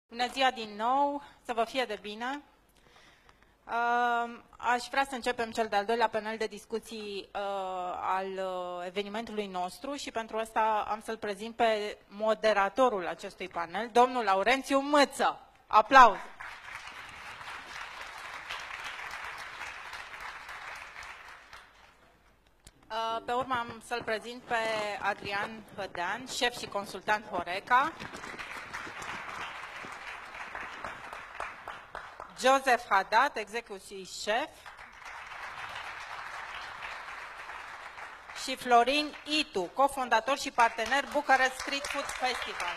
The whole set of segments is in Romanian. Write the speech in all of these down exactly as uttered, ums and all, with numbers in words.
Bună ziua din nou, să vă fie de bine. Aș vrea să începem cel de-al doilea panel de discuții al evenimentului nostru și pentru asta am să-l prezint pe moderatorul acestui panel, domnul Laurențiu Mâță. Aplauze! Pe urmă am să-l prezint pe Adrian Hădean, șef și consultant Horeca, Joseph Haddad, executive chef, și Florin Itu, cofondator și partener Bucharest Street Food Festival.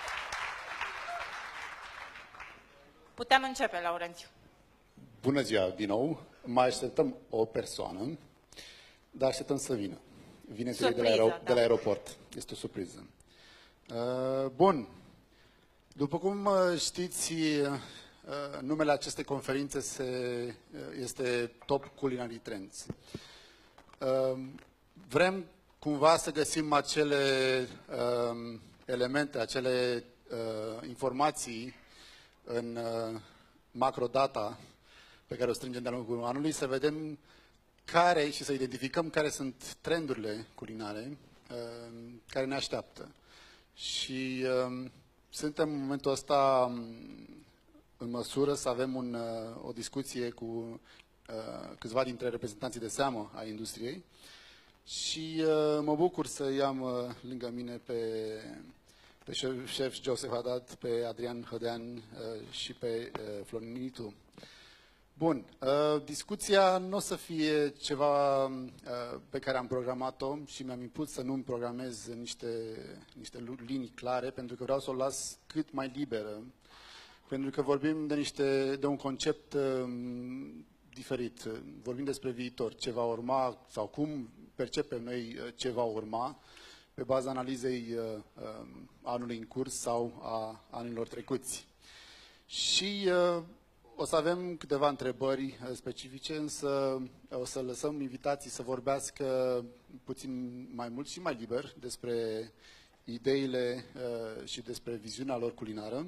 Putem începe, Laurențiu. Bună ziua din nou. Mai așteptăm o persoană, dar așteptăm să vină. Vine să de, la aer da. de la aeroport. Este o surpriză. Uh, bun. După cum știți, uh, numele acestei conferințe se, uh, este Top Culinary Trends. Uh, vrem cumva să găsim acele uh, elemente, acele uh, informații în uh, macrodata pe care o strângem de-a lungul anului, să vedem care și să identificăm care sunt trendurile culinare uh, care ne așteaptă. Și uh, suntem în momentul ăsta în măsură să avem un, uh, o discuție cu uh, câțiva dintre reprezentanții de seamă a industriei și uh, mă bucur să i-am uh, lângă mine pe, pe șef, șef Joseph Haddad, pe Adrian Hădean uh, și pe uh, Florin Itu. Bun, uh, discuția nu o să fie ceva uh, pe care am programat-o și mi-am impus să nu-mi programez niște, niște linii clare, pentru că vreau să o las cât mai liberă, pentru că vorbim de, niște, de un concept uh, diferit. Vorbim despre viitor, ce va urma sau cum percepem noi ce va urma pe baza analizei uh, uh, anului în curs sau a anilor trecuți. Și uh, o să avem câteva întrebări specifice, însă o să lăsăm invitații să vorbească puțin mai mult și mai liber despre ideile uh, și despre viziunea lor culinară.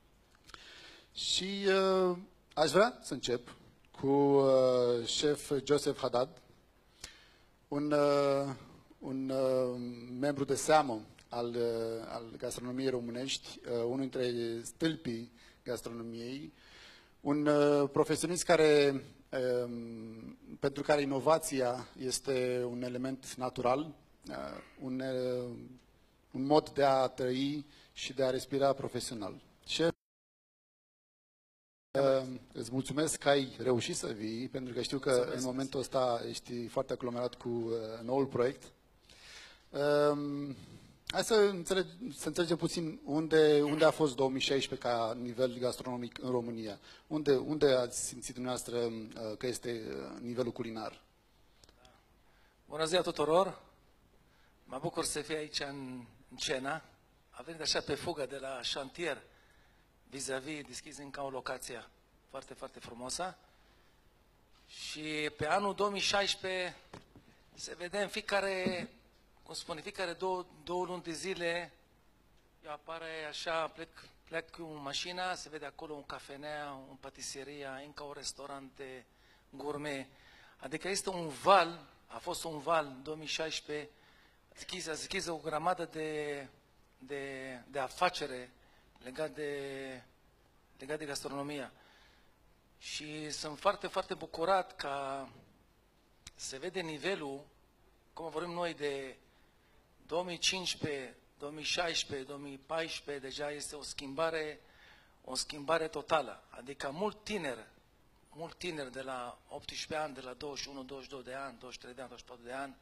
Și uh, aș vrea să încep cu uh, șef Joseph Haddad, un, uh, un uh, membru de seamă al, uh, al gastronomiei românești, uh, unul dintre stâlpii gastronomiei, un uh, profesionist care, uh, pentru care inovația este un element natural, uh, un, uh, un mod de a trăi și de a respira profesional. Șef, uh, îți mulțumesc că ai reușit să vii, pentru că știu că mulțumesc, în momentul ăsta ești foarte aglomerat cu uh, noul proiect. Uh, Hai să, înțeleg, să înțelegem puțin unde, unde a fost două mii șaisprezece ca nivel gastronomic în România. Unde, unde ați simțit dumneavoastră că este nivelul culinar? Bună ziua tuturor! Mă bucur să fiu aici în, în Cena. A venit așa pe fugă de la șantier, vis-a-vis, deschis încă o locație foarte, foarte frumoasă. Și pe anul două mii șaisprezece se vede în fiecare... Cum spune, fiecare două, două luni de zile, eu apare așa, plec, plec cu mașina, se vede acolo un cafenea, un patiseria, încă un restaurant gourmet. Adică este un val, a fost un val în două mii șaisprezece, a deschis o grămadă de, de, de afacere legat de, legat de gastronomia. Și sunt foarte, foarte bucurat că se vede nivelul, cum vorbim noi de două mii cincisprezece, două mii șaisprezece, două mii paisprezece, deja este o schimbare, o schimbare totală. Adică mult tineri, mult tineri de la optsprezece ani, de la douăzeci și unu, douăzeci și doi de ani, douăzeci și trei de ani, douăzeci și patru de ani,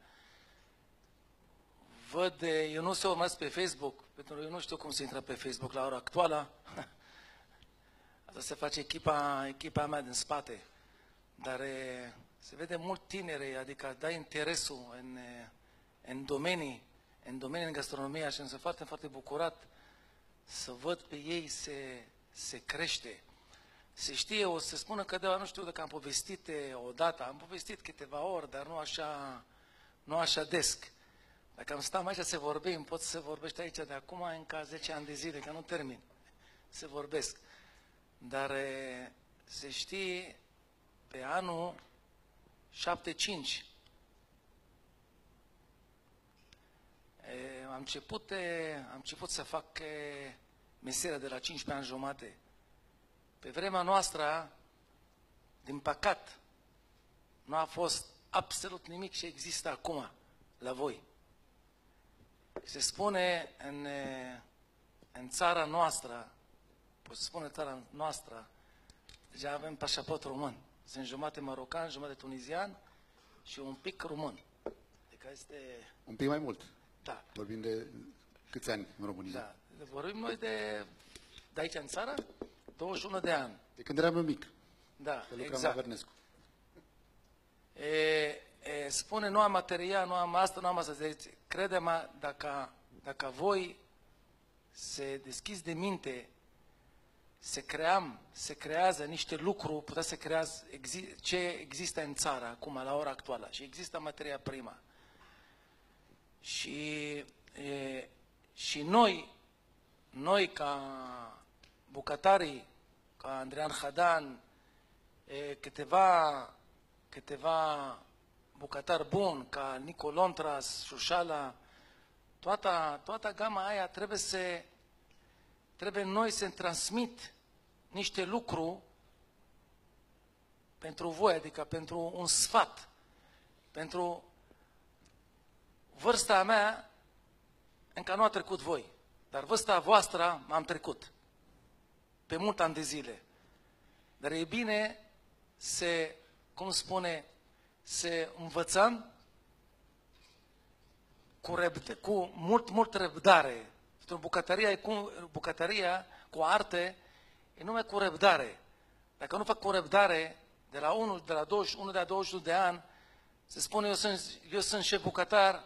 văd, eu nu se urmăresc pe Facebook, pentru că eu nu știu cum se intră pe Facebook la ora actuală. Asta se face echipa, echipa mea din spate. Dar se vede mult tineri, adică dai interesul în, în domenii, în domenii în gastronomia și sunt foarte, foarte bucurat să văd pe ei se, se crește. Se știe, o să spună că de nu știu dacă am povestit odată, am povestit câteva ori, dar nu așa, nu așa des. Dacă am stat aici să vorbim, pot să vorbești aici de acum încă zece ani de zile, că nu termin, să vorbesc. dar e, se știe pe anul șapte cinci. E, am, început, e, am început să fac e, meseria de la cincisprezece ani jumate. Pe vremea noastră, din păcat, nu a fost absolut nimic ce există acum la voi. Se spune în, în țara noastră, pot să spune țara noastră, deja avem pașaport român. Sunt jumate marocan, jumate tunizian și un pic român. Adică este... Un pic mai mult. Da. Vorbim de câți ani în România? Da. Vorbim noi de, de aici în țară, douăzeci și unu de ani. De când eram eu mic. Da, Că lucram exact. la Vernescu. E, e, spune, nu am material, nu am asta, nu am asta. Deci, crede-mă, dacă, dacă voi se deschizi de minte, se cream, se creează niște lucruri, putea să creează exi, ce există în țară acum, la ora actuală. Și există materia primă. Și, e, și noi, noi ca bucătarii, ca Andrian Hadan, e, câteva, câteva bucătari buni, ca Nico Lontras, Șușala, toată, toată gama aia trebuie să, trebuie noi să transmit niște lucruri pentru voi, adică pentru un sfat, pentru vârsta mea, încă nu a trecut voi, dar vârsta voastră m-am trecut pe mult ani de zile. Dar e bine să, cum spune, să învățăm cu, răbd- cu mult, mult răbdare. Bucătăria, e cu, bucătăria cu arte e numai cu răbdare. Dacă nu fac cu răbdare, de la unul, de la douăzeci și unu, de la douăzeci și unu de ani, se spune eu sunt, eu sunt șef bucătar,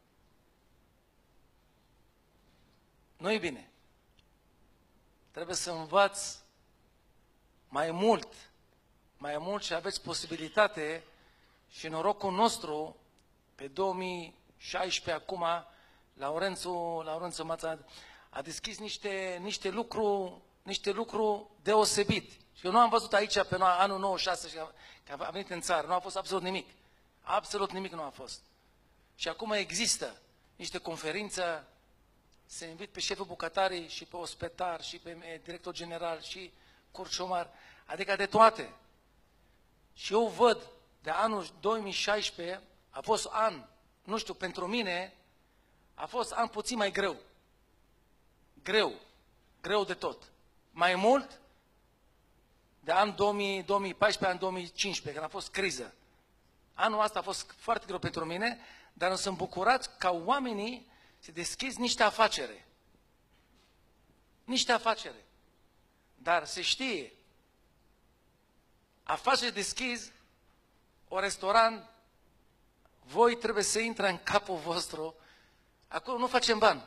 nu e bine. Trebuie să învăț mai mult, mai mult și aveți posibilitate și norocul nostru pe două mii șaisprezece acum, Laurențiu, Laurențiu Mața a deschis niște, niște lucruri niște lucruri deosebit. Și eu nu am văzut aici pe anul nouăzeci și șase că a venit în țară, nu a fost absolut nimic. Absolut nimic nu a fost. Și acum există niște conferințe, se invit pe șeful bucătarii și pe ospetar și pe director general și curciomar, adică de toate. Și eu văd de anul două mii șaisprezece, a fost an, nu știu, pentru mine, a fost an puțin mai greu. Greu. Greu de tot. Mai mult de an două mii, două mii paisprezece, an două mii cincisprezece, când a fost criză. Anul ăsta a fost foarte greu pentru mine, dar îmi sunt bucurat ca oamenii să deschizi niște afacere. Niște afacere. Dar se știe, afacere deschizi, o restaurant, voi trebuie să intre în capul vostru, acolo nu facem bani.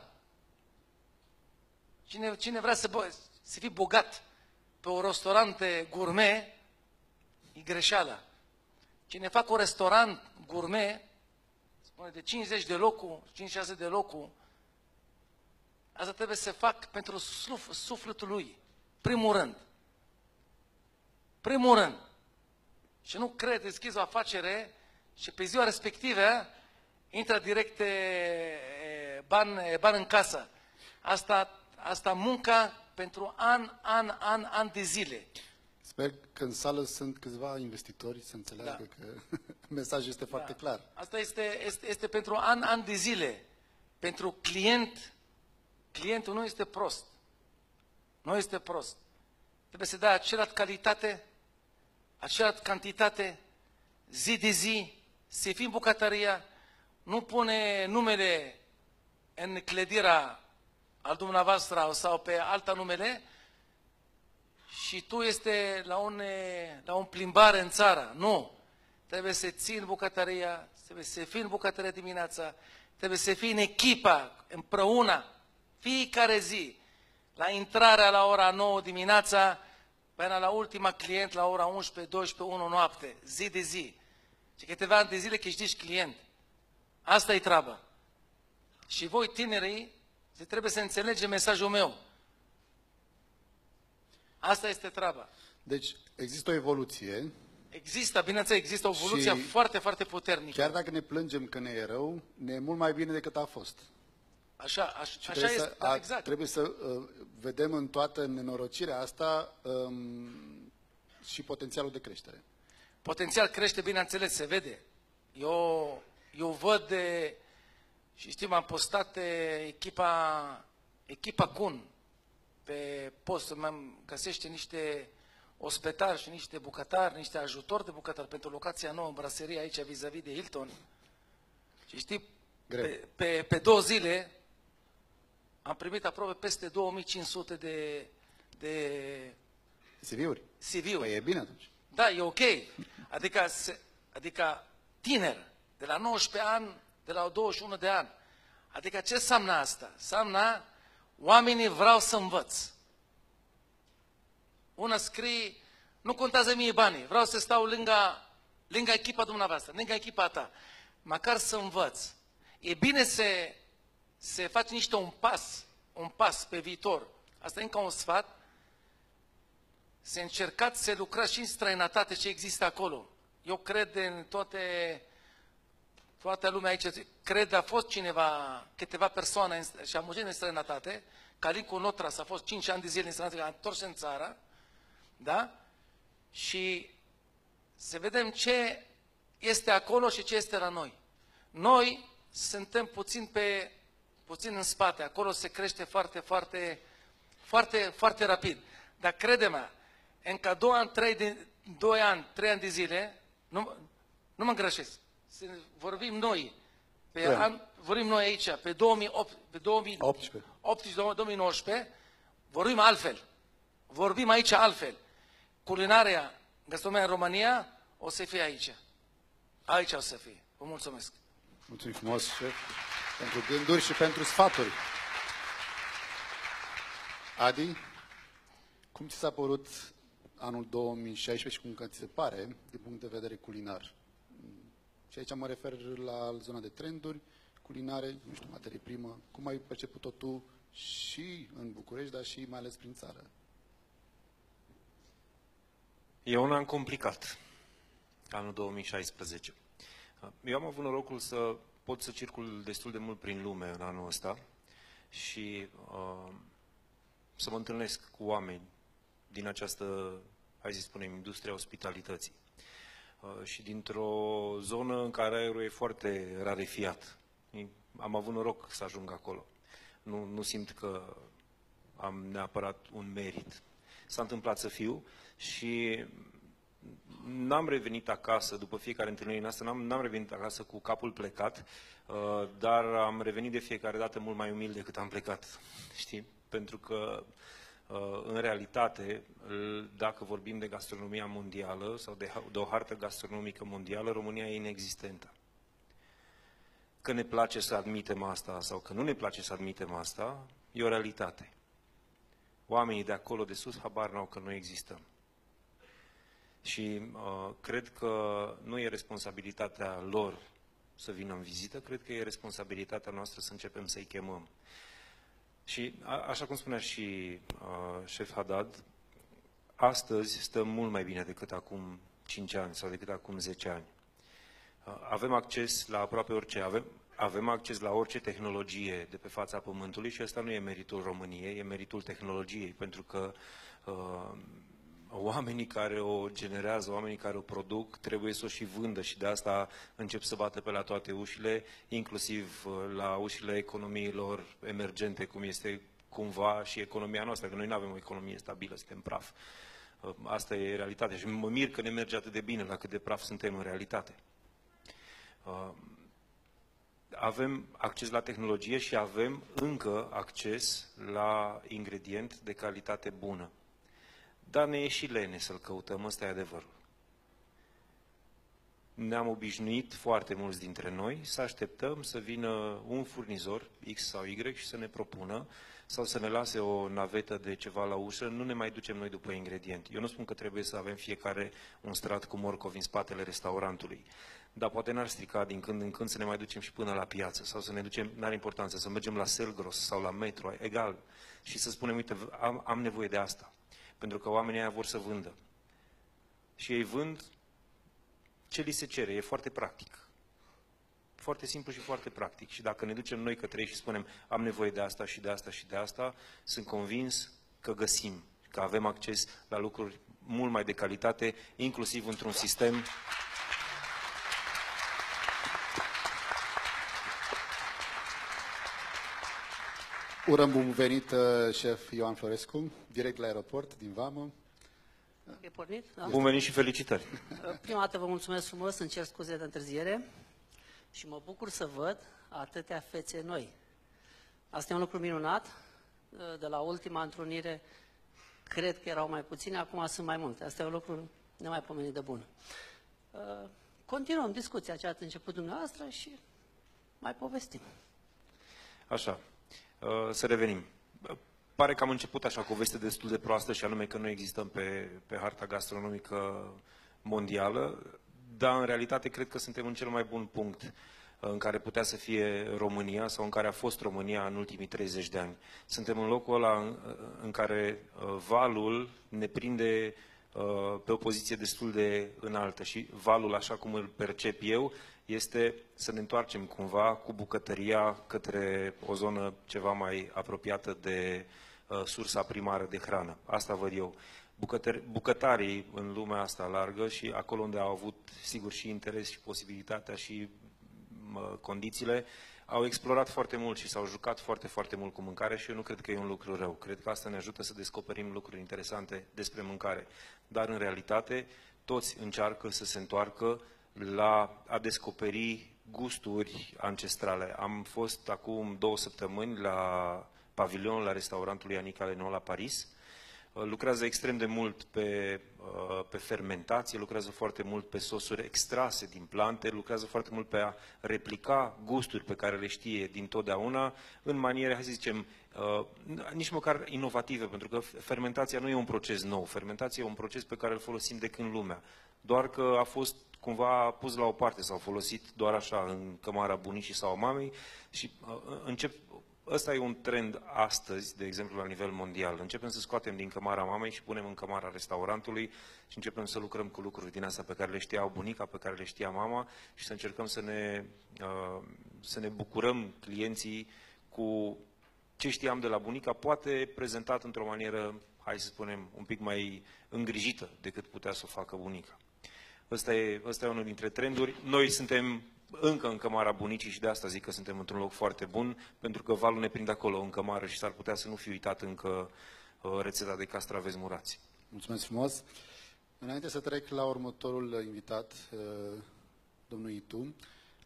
Cine, cine vrea să, să fie bogat pe un restaurant gourmet, e greșeală. Cine fac un restaurant gourmet, spune de cincizeci de locuri, cincizeci și șase de locuri, asta trebuie să fac pentru suf, sufletul lui. Primul rând. Primul rând. Și nu cred, deschizi o afacere și pe ziua respectivă intră direct e, bani, bani în casă. Asta, asta munca pentru an, an, an, an de zile. Sper că în sală sunt câțiva investitori să înțeleagă da. Că mesajul este foarte da. clar. Asta este, este, este pentru an, an de zile. Pentru client, clientul nu este prost. Nu este prost. Trebuie să dai aceeași calitate, aceeași cantitate, zi de zi, să fii în bucătăria, nu pune numele în clădirea al dumneavoastră sau pe alta numele și tu este la un, la un plimbare în țară. Nu. Trebuie să ții în bucătăria, trebuie să fii în bucătăria dimineața, trebuie să fii în echipa, împreună, fiecare zi. La intrarea la ora nouă dimineața, până la ultima client la ora unsprezece, douăsprezece, unu noapte, zi de zi. Și câteva ani de zile că ești client. Asta e treaba. Și voi, tinerii, trebuie să înțelegeți mesajul meu. Asta este treaba. Deci există o evoluție. Există, bineînțeles, există o evoluție Și foarte, foarte puternică. chiar dacă ne plângem că ne e rău, ne e mult mai bine decât a fost. Așa, aș, Și așa trebuie este, să, da, a, exact. trebuie să uh, vedem în toată nenorocirea asta um, și potențialul de creștere. Potențial crește, bineînțeles, se vede. Eu, eu văd de, și știm, am postat de echipa, echipa Kun pe post, mi găsește niște ospetari și niște bucătari, niște ajutori de bucătari pentru locația nouă în braserie aici vis-a-vis de Hilton. Și știi, pe, pe, pe două zile am primit aproape peste două mii cinci sute de, de C V-uri. C V-uri. Păi e bine atunci. Da, e ok. Adică, se, adică tineri, de la nouăsprezece ani, de la douăzeci și unu de ani. Adică ce înseamnă asta? Înseamnă oamenii vreau să învăț. Una scrie, nu contează mie banii, vreau să stau lângă, lângă echipa dumneavoastră, lângă echipa ta, măcar să învăț. E bine să se face niște un pas, un pas pe viitor. Asta e încă un sfat. Se încercați să lucrați și în străinătate ce există acolo. Eu cred în toate, toată lumea aici, cred a fost cineva, câteva persoane și am muncit în străinătate, Calicu Notras a fost cinci ani de zile în străinătate, a întors în țară, da? Și să vedem ce este acolo și ce este la noi. Noi suntem puțin pe, puțin în spate, acolo se crește foarte, foarte, foarte, foarte rapid. Dar crede-mă, încă doi ani, trei, de, doi ani, trei ani de zile, nu, nu mă greșesc, vorbim noi, pe an, vorbim noi aici, pe două mii opt, pe două mii optsprezece, două mii nouăsprezece, vorbim altfel, vorbim aici altfel. Culinarea, gastronomia în România, o să fie aici. Aici o să fie. Vă mulțumesc. Mulțumim frumos, șef, pentru gânduri și pentru sfaturi. Adi, cum ți s-a părut anul două mii șaisprezece și cum ți se pare, din punct de vedere culinar? Și aici mă refer la zona de trenduri culinare, nu știu, materie primă. Cum ai perceput-o tu și în București, dar și mai ales prin țară? E un an complicat, anul două mii șaisprezece. Eu am avut norocul să pot să circul destul de mult prin lume în anul ăsta și uh, să mă întâlnesc cu oameni din această, hai să spunem, industria ospitalității. Uh, și dintr-o zonă în care aerul e foarte rarefiat. Am avut noroc să ajung acolo. Nu, nu simt că am neapărat un merit. S-a întâmplat să fiu și n-am revenit acasă, după fiecare întâlnire noastră, n-am, n-am revenit acasă cu capul plecat, uh, dar am revenit de fiecare dată mult mai umil decât am plecat, știi? Pentru că, uh, în realitate, dacă vorbim de gastronomia mondială sau de, de o hartă gastronomică mondială, România e inexistentă. Că ne place să admitem asta sau că nu ne place să admitem asta, e o realitate. Oamenii de acolo, de sus, habar n-au că nu existăm. Și uh, cred că nu e responsabilitatea lor să vină în vizită, cred că e responsabilitatea noastră să începem să-i chemăm. Și a, așa cum spunea și uh, șef Haddad, astăzi stăm mult mai bine decât acum cinci ani sau decât acum zece ani. Uh, avem acces la aproape orice, avem, avem acces la orice tehnologie de pe fața Pământului și ăsta nu e meritul României, e meritul tehnologiei, pentru că uh, oamenii care o generează, oamenii care o produc, trebuie să o și vândă și de asta încep să bată pe la toate ușile, inclusiv la ușile economiilor emergente, cum este cumva și economia noastră, că noi nu avem o economie stabilă, suntem praf. Asta e realitatea și mă mir că ne merge atât de bine la cât de praf suntem în realitate. Avem acces la tehnologie și avem încă acces la ingredient de calitate bună. Dar ne e și lene să-l căutăm, ăsta e adevărul. Ne-am obișnuit foarte mulți dintre noi să așteptăm să vină un furnizor, X sau Y, și să ne propună sau să ne lase o navetă de ceva la ușă, nu ne mai ducem noi după ingredient. Eu nu spun că trebuie să avem fiecare un strat cu morcovi în spatele restaurantului, dar poate n-ar strica din când în când să ne mai ducem și până la piață sau să ne ducem, n-are importanță, să mergem la Selgros sau la Metro, egal, și să spunem, uite, am, am nevoie de asta. pentru că oamenii aia vor să vândă. Și ei vând ce li se cere, e foarte practic. Foarte simplu și foarte practic. Și dacă ne ducem noi către ei și spunem am nevoie de asta și de asta și de asta, sunt convins că găsim, că avem acces la lucruri mult mai de calitate, inclusiv într-un sistem Urăm bun venit, șef Ioan Florescu, direct la aeroport, din Vamă. E pornit? Da. Bun venit și felicitări! Prima dată vă mulțumesc frumos, îmi cer scuze de întârziere și mă bucur să văd atâtea fețe noi. Asta e un lucru minunat. De la ultima întrunire cred că erau mai puține, acum sunt mai multe. Asta e un lucru nemaipomenit de bun. Continuăm discuția ce ați început dumneavoastră și mai povestim. Așa, să revenim. Pare că am început așa cu o veste destul de proastă și anume că nu existăm pe, pe harta gastronomică mondială, dar în realitate cred că suntem în cel mai bun punct în care putea să fie România sau în care a fost România în ultimii treizeci de ani. Suntem în locul ăla în, în care valul ne prinde pe o poziție destul de înaltă și valul, așa cum îl percep eu, este să ne întoarcem cumva cu bucătăria către o zonă ceva mai apropiată de uh, sursa primară de hrană. Asta văd eu. Bucătări, bucătarii în lumea asta largă și acolo unde au avut, sigur, și interes și posibilitatea și uh, condițiile, au explorat foarte mult și s-au jucat foarte, foarte mult cu mâncare și eu nu cred că e un lucru rău. Cred că asta ne ajută să descoperim lucruri interesante despre mâncare. Dar, în realitate, toți încearcă să se întoarcă la a descoperi gusturi ancestrale. Am fost acum două săptămâni la pavilionul, la restaurantul lui Annica Leno la Paris. Lucrează extrem de mult pe, pe fermentație, lucrează foarte mult pe sosuri extrase din plante, lucrează foarte mult pe a replica gusturi pe care le știe dintotdeauna în maniere, hai să zicem, nici măcar inovative, pentru că fermentația nu e un proces nou, fermentația e un proces pe care îl folosim de când lumea, doar că a fost cumva pus la o parte sau folosit doar așa în cămara bunicii sau a mamei și încep. Ăsta e un trend astăzi, de exemplu, la nivel mondial. Începem să scoatem din cămara mamei și punem în cămara restaurantului și începem să lucrăm cu lucruri din astea pe care le știa bunica, pe care le știa mama și să încercăm să ne, uh, să ne bucurăm clienții cu ce știam de la bunica, poate prezentat într-o manieră, hai să spunem, un pic mai îngrijită decât putea să o facă bunica. Ăsta e, ăsta e unul dintre trenduri. Noi suntem încă în cămara bunicii și de asta zic că suntem într-un loc foarte bun, pentru că valul ne prinde acolo în cămară și s-ar putea să nu fi uitat încă uh, rețeta de castraveți murați. Mulțumesc frumos! Înainte să trec la următorul invitat, uh, domnul Itu, uh,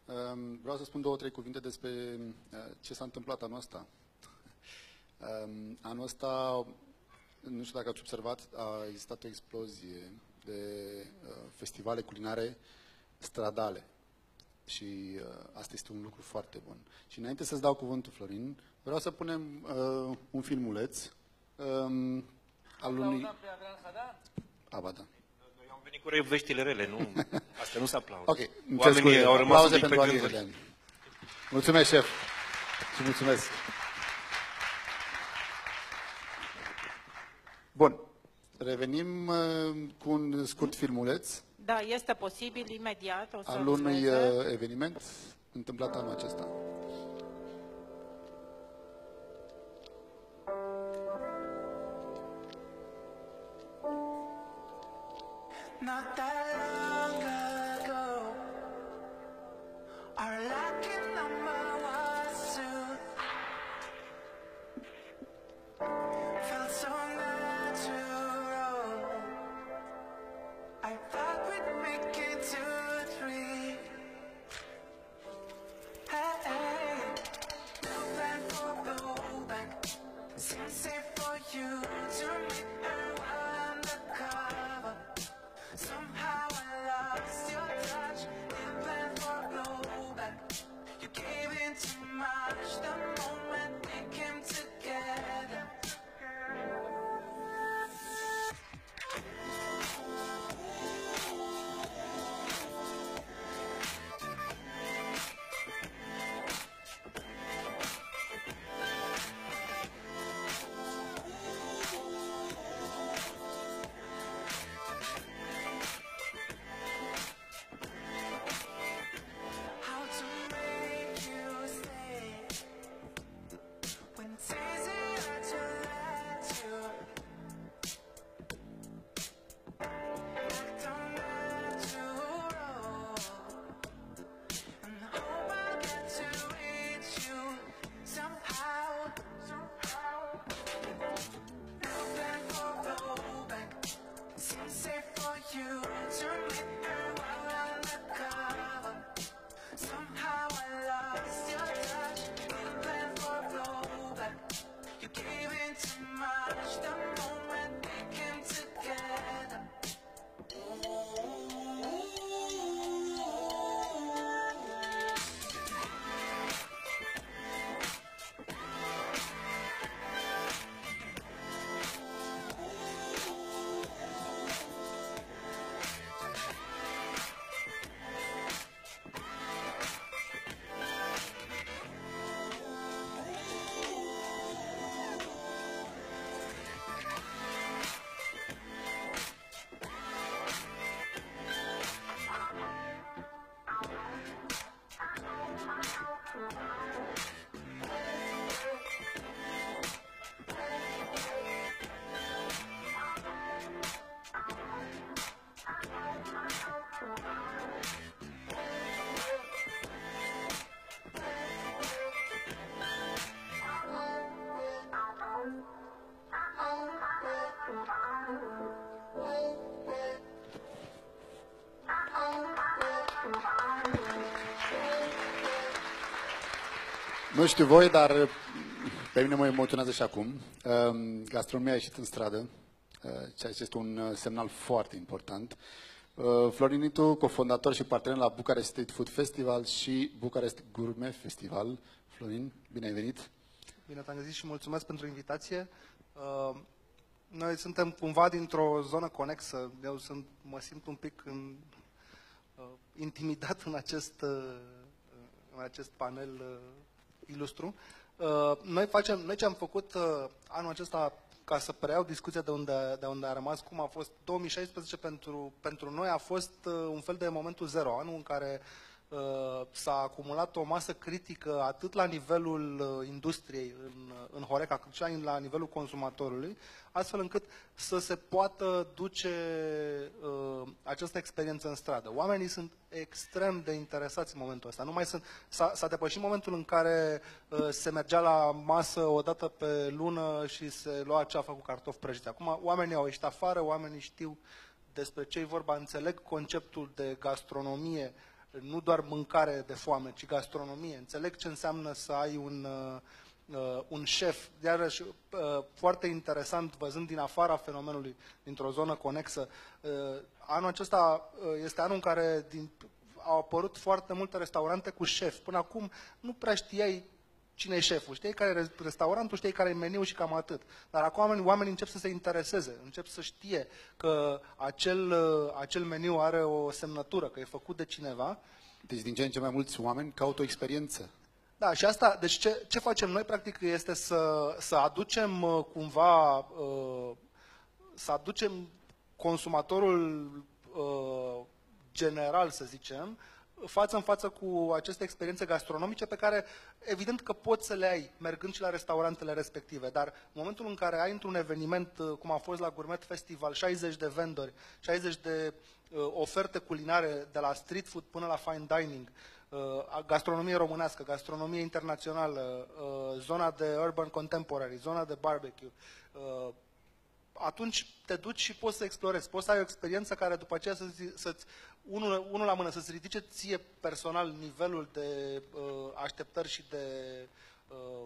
vreau să spun două, trei cuvinte despre uh, ce s-a întâmplat anul ăsta. Uh, anul ăsta, nu știu dacă ați observat, a existat o explozie de uh, festivale culinare stradale. Și uh, asta este un lucru foarte bun. Și înainte să-ți dau cuvântul, Florin, vreau să punem uh, un filmuleț um, al unui... Aba, da. Noi am venit cu veștile rele, nu? Asta nu se aplaudă. Ok, oamenii au rămas un pic pe gânduri. Mulțumesc, șef. Și mulțumesc. Bun. Revenim uh, cu un scurt filmuleț. Da, este posibil, imediat. O să al unui uh, eveniment întâmplat anul acesta. Not that long ago, our lucky number was soon. Felt so natural. I thought we'd make it to three. Hey, hey. No plan for blowback. Seems safe for you to meet her undercover. Somehow I Nu știu voi, dar pe mine mă emoționează și acum. Um, Gastronomia a ieșit în stradă, uh, ceea ce este un uh, semnal foarte important. Uh, Florin, tu, cofondator și partener la Bucharest Street Food Festival și Bucharest Gourmet Festival. Florin, bine ai venit! Bine te-am găsit și mulțumesc pentru invitație. Uh, Noi suntem cumva dintr-o zonă conexă. Eu sunt, mă simt un pic în, uh, intimidat în acest, uh, în acest panel uh, ilustru. Uh, noi, facem, noi ce am făcut uh, anul acesta, ca să preiau discuția de unde, de unde a rămas, cum a fost două mii șaisprezece pentru, pentru noi a fost uh, un fel de momentul zero, anul în care uh, s-a acumulat o masă critică atât la nivelul uh, industriei în, în Horeca, cât și la nivelul consumatorului, astfel încât să se poată duce uh, această experiență în stradă. Oamenii sunt extrem de interesați în momentul ăsta. Nu mai sunt, s-a, s-a depășit momentul în care uh, se mergea la masă o dată pe lună și se lua ceafă cu cartofi prăjiți. Acum oamenii au ieșit afară, oamenii știu despre ce e vorba, înțeleg conceptul de gastronomie, nu doar mâncare de foame, ci gastronomie. Înțeleg ce înseamnă să ai un, uh, un șef. Iarăși, uh, foarte interesant, văzând din afara fenomenului, dintr-o zonă conexă, uh, anul acesta uh, este anul în care din, au apărut foarte multe restaurante cu șef. Până acum nu prea știai cine e șeful, știi care e restaurantul, știi care e meniul și cam atât. Dar acum oamenii, oamenii încep să se intereseze, încep să știe că acel, acel meniu are o semnătură, că e făcut de cineva. Deci din ce în ce mai mulți oameni caută o experiență. Da, și asta, deci ce, ce facem noi practic este să, să aducem uh, cumva, uh, să aducem consumatorul uh, general, să zicem, față în față cu aceste experiențe gastronomice pe care evident că poți să le ai mergând și la restaurantele respective, dar în momentul în care ai într-un eveniment cum a fost la Gourmet Festival, șaizeci de vendori, șaizeci de uh, oferte culinare de la street food până la fine dining, uh, gastronomie românească, gastronomie internațională, uh, zona de urban contemporary, zona de barbecue, uh, atunci te duci și poți să explorezi, poți să ai o experiență care după aceea să, să-ți, unul, unul la mână, să-ți ridice ție personal nivelul de uh, așteptări și de, uh,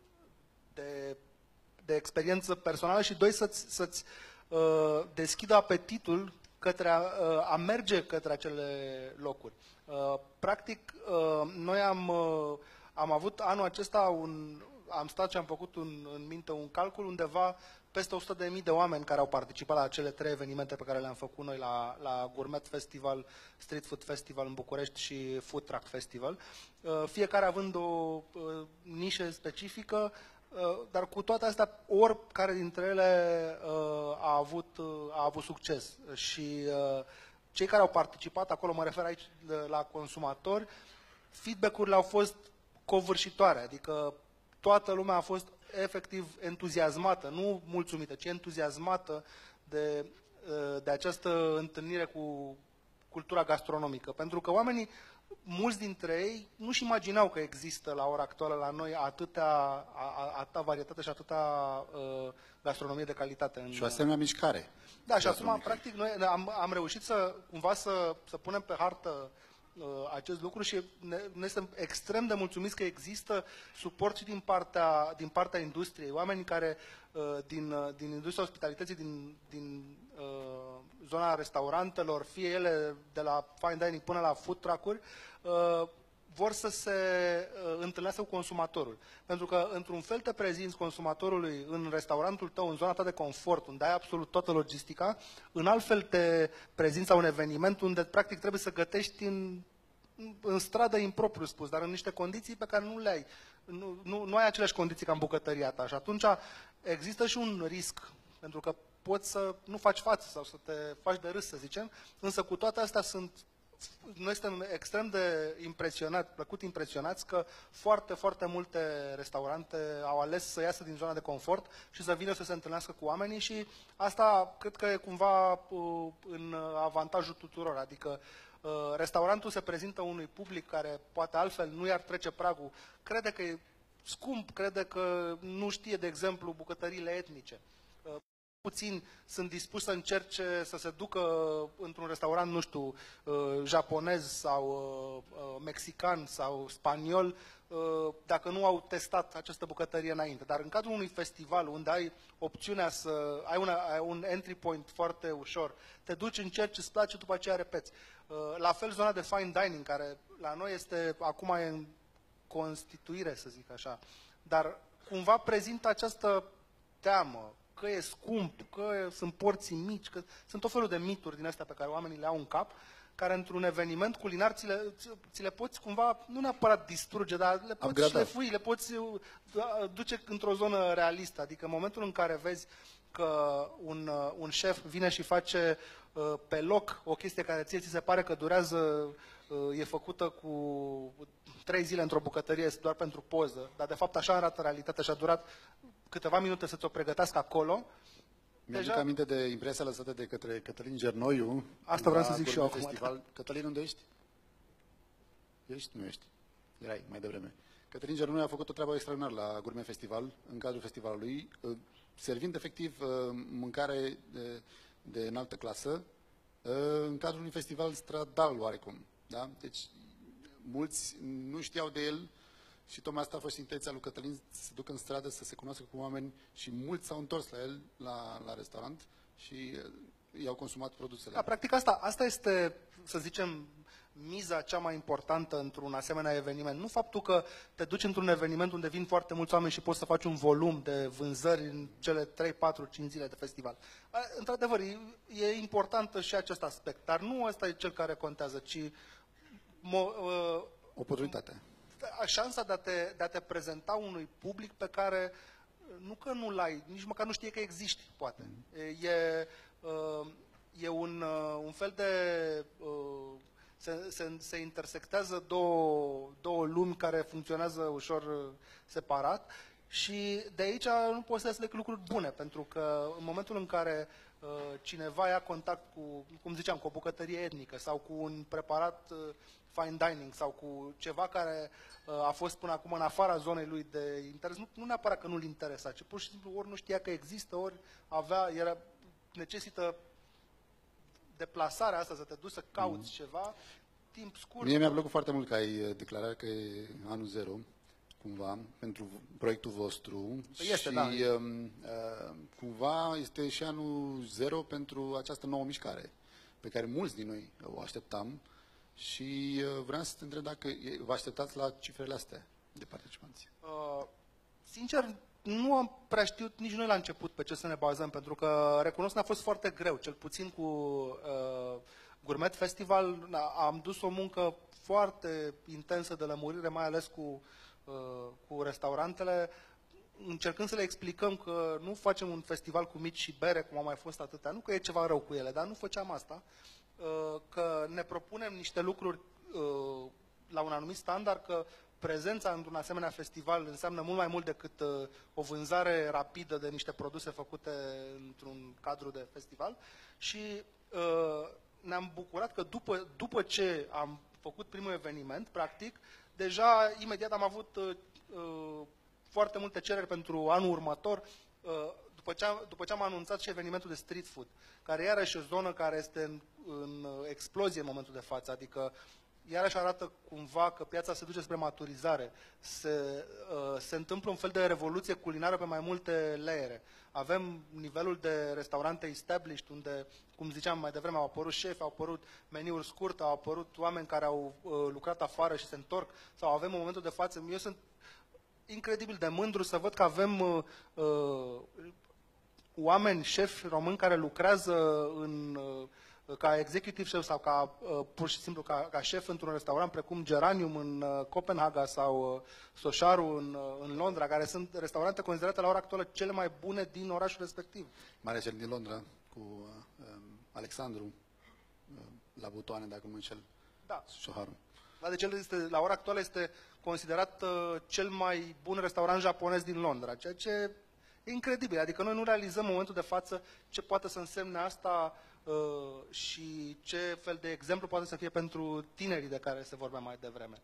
de, de experiență personală și doi, să-ți, să-ți uh, deschidă apetitul către a, uh, a merge către acele locuri. Uh, practic, uh, noi am, uh, am avut anul acesta un... Am stat și am făcut un, în minte un calcul undeva peste o sută de mii de oameni care au participat la cele trei evenimente pe care le-am făcut noi la, la Gourmet Festival, Street Food Festival în București și Food Truck Festival. Fiecare având o nișă specifică, dar cu toate astea, oricare dintre ele a avut, a avut succes. Și cei care au participat, acolo mă refer aici la consumatori, feedback-urile au fost covârșitoare, adică toată lumea a fost efectiv entuziasmată, nu mulțumită, ci entuziasmată de, de această întâlnire cu cultura gastronomică. Pentru că oamenii, mulți dintre ei, nu-și imaginau că există la ora actuală la noi atâtea, atâta varietate și atâta uh, gastronomie de calitate. În, și o asemenea mișcare. Da, și acum, practic, noi am, am reușit să, cumva, să, să punem pe hartă acest lucru și ne, ne suntem extrem de mulțumiți că există suport și din partea, din partea industriei. Oamenii care din, din industria ospitalității, din, din uh, zona restaurantelor, fie ele de la fine dining până la food truck-uri, uh, vor să se uh, întâlnească cu consumatorul. Pentru că, într-un fel, te prezinți consumatorului în restaurantul tău, în zona ta de confort, unde ai absolut toată logistica, în alt fel te prezinți la un eveniment unde, practic, trebuie să gătești în, în stradă, impropriu spus, dar în niște condiții pe care nu le ai. Nu, nu, nu ai aceleași condiții ca în bucătăria ta. Și atunci există și un risc, pentru că poți să nu faci față sau să te faci de râs, să zicem, însă cu toate astea sunt noi suntem extrem de impresionați, plăcut impresionați că foarte, foarte multe restaurante au ales să iasă din zona de confort și să vină să se întâlnească cu oamenii și asta cred că e cumva în avantajul tuturor. Adică restaurantul se prezintă unui public care poate altfel nu i-ar trece pragul, crede că e scump, crede că nu știe, de exemplu, bucătăriile etnice. puțini sunt dispuși să încerce să se ducă într-un restaurant, nu știu, japonez sau mexican sau spaniol, dacă nu au testat această bucătărie înainte. Dar în cadrul unui festival unde ai opțiunea să ai, una, ai un entry point foarte ușor, te duci, încerci, îți place, după aceea repeți. La fel zona de fine dining, care la noi este acum în constituire, să zic așa, dar cumva prezintă această teamă că e scump, că sunt porții mici, că sunt tot felul de mituri din astea pe care oamenii le au în cap, care într-un eveniment culinar ți le, ți le poți cumva, nu neapărat distruge, dar le poți șlefui, le poți duce într-o zonă realistă. Adică în momentul în care vezi că un, un șef vine și face pe loc o chestie care ție ți se pare că durează, e făcută cu trei zile într-o bucătărie doar pentru poză, dar de fapt așa arată realitatea și a durat câteva minute să ți-o pregătească acolo. Mi-aduc deja... aminte de impresia lăsată de către Cătălin Gernoiu. Asta vreau să zic și eu acum. Festival. Cătălin, unde ești? Ești? Nu ești. Erai mai devreme. Cătălin Gernoiu a făcut o treabă extraordinară la Gourmet Festival, în cadrul festivalului, servind efectiv mâncare de, de înaltă clasă, în cadrul unui festival stradal oarecum. Da? Deci, mulți nu știau de el și tocmai asta a fost intenția lui Cătălin, să se ducă în stradă, să se cunoască cu oameni și mulți s-au întors la el, la, la restaurant și i-au consumat produsele. Da, practic asta, asta este, să zicem, miza cea mai importantă într-un asemenea eveniment. Nu faptul că te duci într-un eveniment unde vin foarte mulți oameni și poți să faci un volum de vânzări în cele trei, patru, cinci zile de festival. Într-adevăr, e, e important și acest aspect, dar nu ăsta e cel care contează, ci mo, uh, oportunitatea. Șansa de a, te, de a te prezenta unui public pe care nu că nu l-ai, nici măcar nu știe că existi, poate. E, uh, e un, uh, un fel de... Uh, se, se, se intersectează două, două lumi care funcționează ușor uh, separat și de aici nu poți să legi lucruri bune, pentru că în momentul în care uh, cineva ia contact cu, cum ziceam, cu o bucătărie etnică sau cu un preparat uh, fine dining sau cu ceva care uh, a fost până acum în afara zonei lui de interes, nu, nu neapărat că nu-l interesa, ci pur și simplu ori nu știa că există, ori avea, era, necesită deplasarea asta, să te duci să cauți mm. ceva, timp scurt. Mie mi-a plăcut foarte mult că ai declarat că e anul zero, cumva, pentru proiectul vostru. Este, și da. uh, cumva este și anul zero pentru această nouă mișcare, pe care mulți din noi o așteptam. Și uh, vreau să te întreb dacă vă așteptați la cifrele astea de participanți. Uh, sincer, nu am prea știut nici noi la început pe ce să ne bazăm, pentru că, recunosc, ne-a fost foarte greu, cel puțin cu uh, Gourmet Festival. Am dus o muncă foarte intensă de lămurire, mai ales cu, uh, cu restaurantele, încercând să le explicăm că nu facem un festival cu mici și bere, cum a mai fost atâtea, nu că e ceva rău cu ele, dar nu făceam asta, că ne propunem niște lucruri la un anumit standard, că prezența într-un asemenea festival înseamnă mult mai mult decât o vânzare rapidă de niște produse făcute într-un cadru de festival și ne-am bucurat că după, după ce am făcut primul eveniment, practic, deja imediat am avut foarte multe cereri pentru anul următor, după ce, am, după ce am anunțat și evenimentul de street food, care iarăși e o zonă care este în, în explozie în momentul de față, adică iarăși arată cumva că piața se duce spre maturizare, se, uh, se întâmplă un fel de revoluție culinară pe mai multe layere. Avem nivelul de restaurante established, unde, cum ziceam mai devreme, au apărut șefi, au apărut meniuri scurte, au apărut oameni care au uh, lucrat afară și se întorc, sau avem în momentul de față, eu sunt incredibil de mândru să văd că avem uh, uh, oameni, șefi români care lucrează în, uh, ca executive chef sau ca, uh, pur și simplu ca, ca șef într-un restaurant precum Geranium în uh, Copenhaga sau uh, Soșaru în, uh, în Londra, care sunt restaurante considerate la ora actuală cele mai bune din orașul respectiv. Mai ales cel din Londra, cu uh, Alexandru, uh, la butoane, dacă nu mă înșel, da. Soșaru. Da, deci el este, la ora actuală este considerat uh, cel mai bun restaurant japonez din Londra, ceea ce e incredibil. Adică noi nu realizăm în momentul de față ce poate să însemne asta uh, și ce fel de exemplu poate să fie pentru tinerii de care se vorbea mai devreme.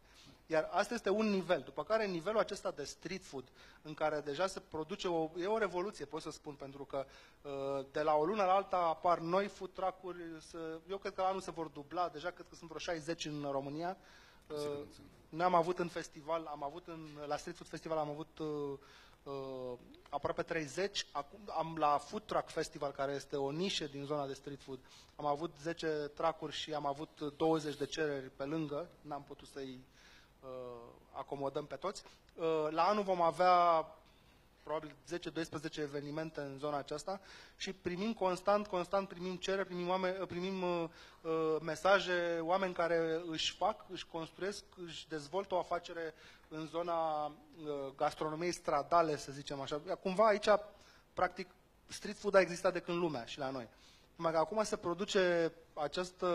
Iar asta este un nivel. După care nivelul acesta de street food, în care deja se produce o, e o revoluție, pot să spun, pentru că uh, de la o lună la alta apar noi food truck-uri, să, eu cred că anul se vor dubla, deja cred că sunt vreo șaizeci în România. Uh, noi am avut în festival, am avut în, la Street Food Festival am avut uh, uh, aproape treizeci, acum am la Food Truck Festival, care este o nișă din zona de street food, am avut zece truck-uri și am avut douăzeci de cereri pe lângă, n-am putut să-i uh, acomodăm pe toți. Uh, la anul vom avea probabil zece doisprezece evenimente în zona aceasta și primim constant, constant primim cereri, primim, oameni, primim uh, uh, mesaje, oameni care își fac, își construiesc, își dezvoltă o afacere în zona uh, gastronomiei stradale, să zicem așa. Cumva aici, practic, street food a existat de când lumea și la noi. Numai că acum se produce această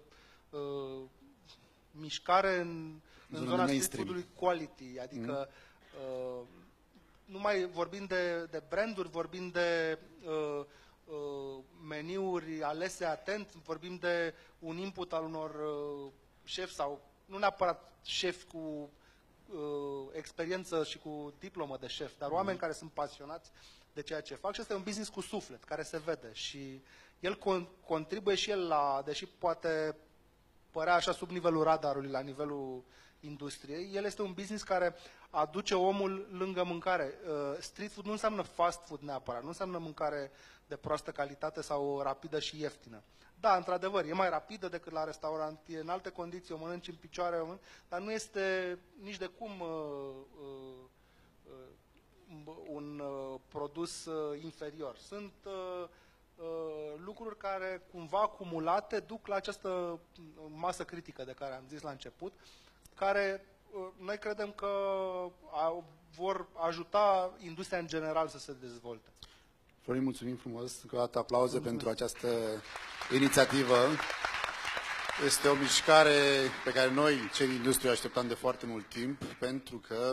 uh, mișcare în, în zona street food-ului quality, adică mm. uh, nu mai vorbim de, de branduri, vorbim de uh, uh, meniuri alese atent, vorbim de un input al unor uh, șefi sau nu neapărat șefi cu uh, experiență și cu diplomă de șef, dar oameni mm. care sunt pasionați de ceea ce fac și este un business cu suflet, care se vede și el con contribuie și el la, deși poate părea așa sub nivelul radarului, la nivelul industriei, el este un business care aduce omul lângă mâncare. Uh, street food nu înseamnă fast food neapărat, nu înseamnă mâncare de proastă calitate sau rapidă și ieftină. Da, într-adevăr, e mai rapidă decât la restaurant, e în alte condiții, o mănânci în picioare, o mănânci, dar nu este nici de cum uh, uh, uh, un uh, produs uh, inferior. Sunt uh, uh, lucruri care cumva acumulate duc la această masă critică de care am zis la început, care noi credem că vor ajuta industria în general să se dezvolte. Florin, mulțumim frumos. Încă o dată aplauze mulțumim pentru această inițiativă. Este o mișcare pe care noi, cei din industrie, o așteptam de foarte mult timp, pentru că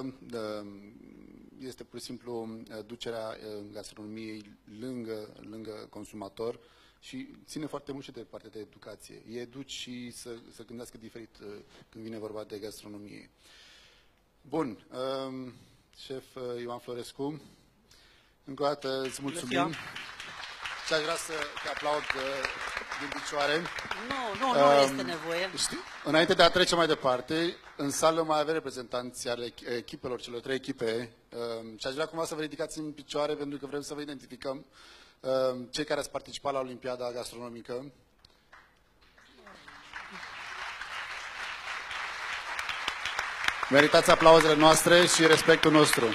este pur și simplu ducerea gastronomiei lângă, lângă consumator și ține foarte mult și de partea de educație. Ei educi și să, să gândească diferit uh, când vine vorba de gastronomie. Bun. Um, șef uh, Ioan Florescu, încă o dată îți mulțumim. Și aș vrea să te aplaud uh, din picioare. Nu, nu, nu um, este nevoie. Știi? Înainte de a trece mai departe, în sală mai avem reprezentanți ale echipelor, celor trei echipe, um, și aș vrea cumva să vă ridicați în picioare, pentru că vrem să vă identificăm. Cei care ați participat la Olimpiada Gastronomică. Meritați aplauzele noastre și respectul nostru.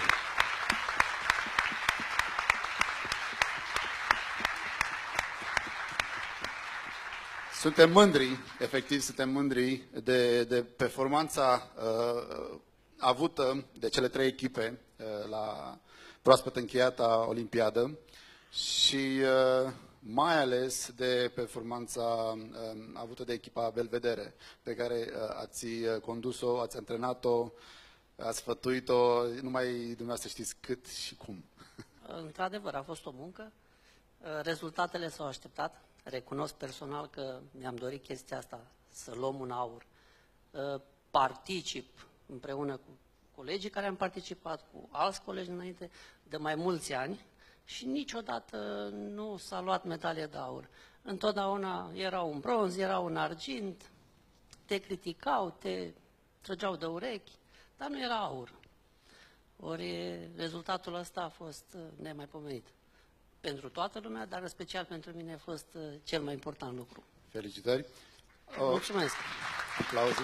Suntem mândri, efectiv suntem mândri de, de performanța uh, avută de cele trei echipe uh, la proaspăt încheiata Olimpiadă. Și uh, mai ales de performanța uh, avută de echipa Belvedere, pe care uh, ați condus-o, ați antrenat-o, ați sfătuit-o, numai dumneavoastră știți cât și cum. Într-adevăr, a fost o muncă, rezultatele s-au așteptat, recunosc personal că mi-am dorit chestia asta, să luăm un aur. Particip împreună cu colegii care am participat, cu alți colegi înainte, de mai mulți ani, și niciodată nu s-a luat medalie de aur. Întotdeauna era un bronz, era un argint, te criticau, te trăgeau de urechi, dar nu era aur. Ori rezultatul ăsta a fost nemaipomenit. Pentru toată lumea, dar în special pentru mine a fost cel mai important lucru. Felicitări! Mulțumesc! Aplauze!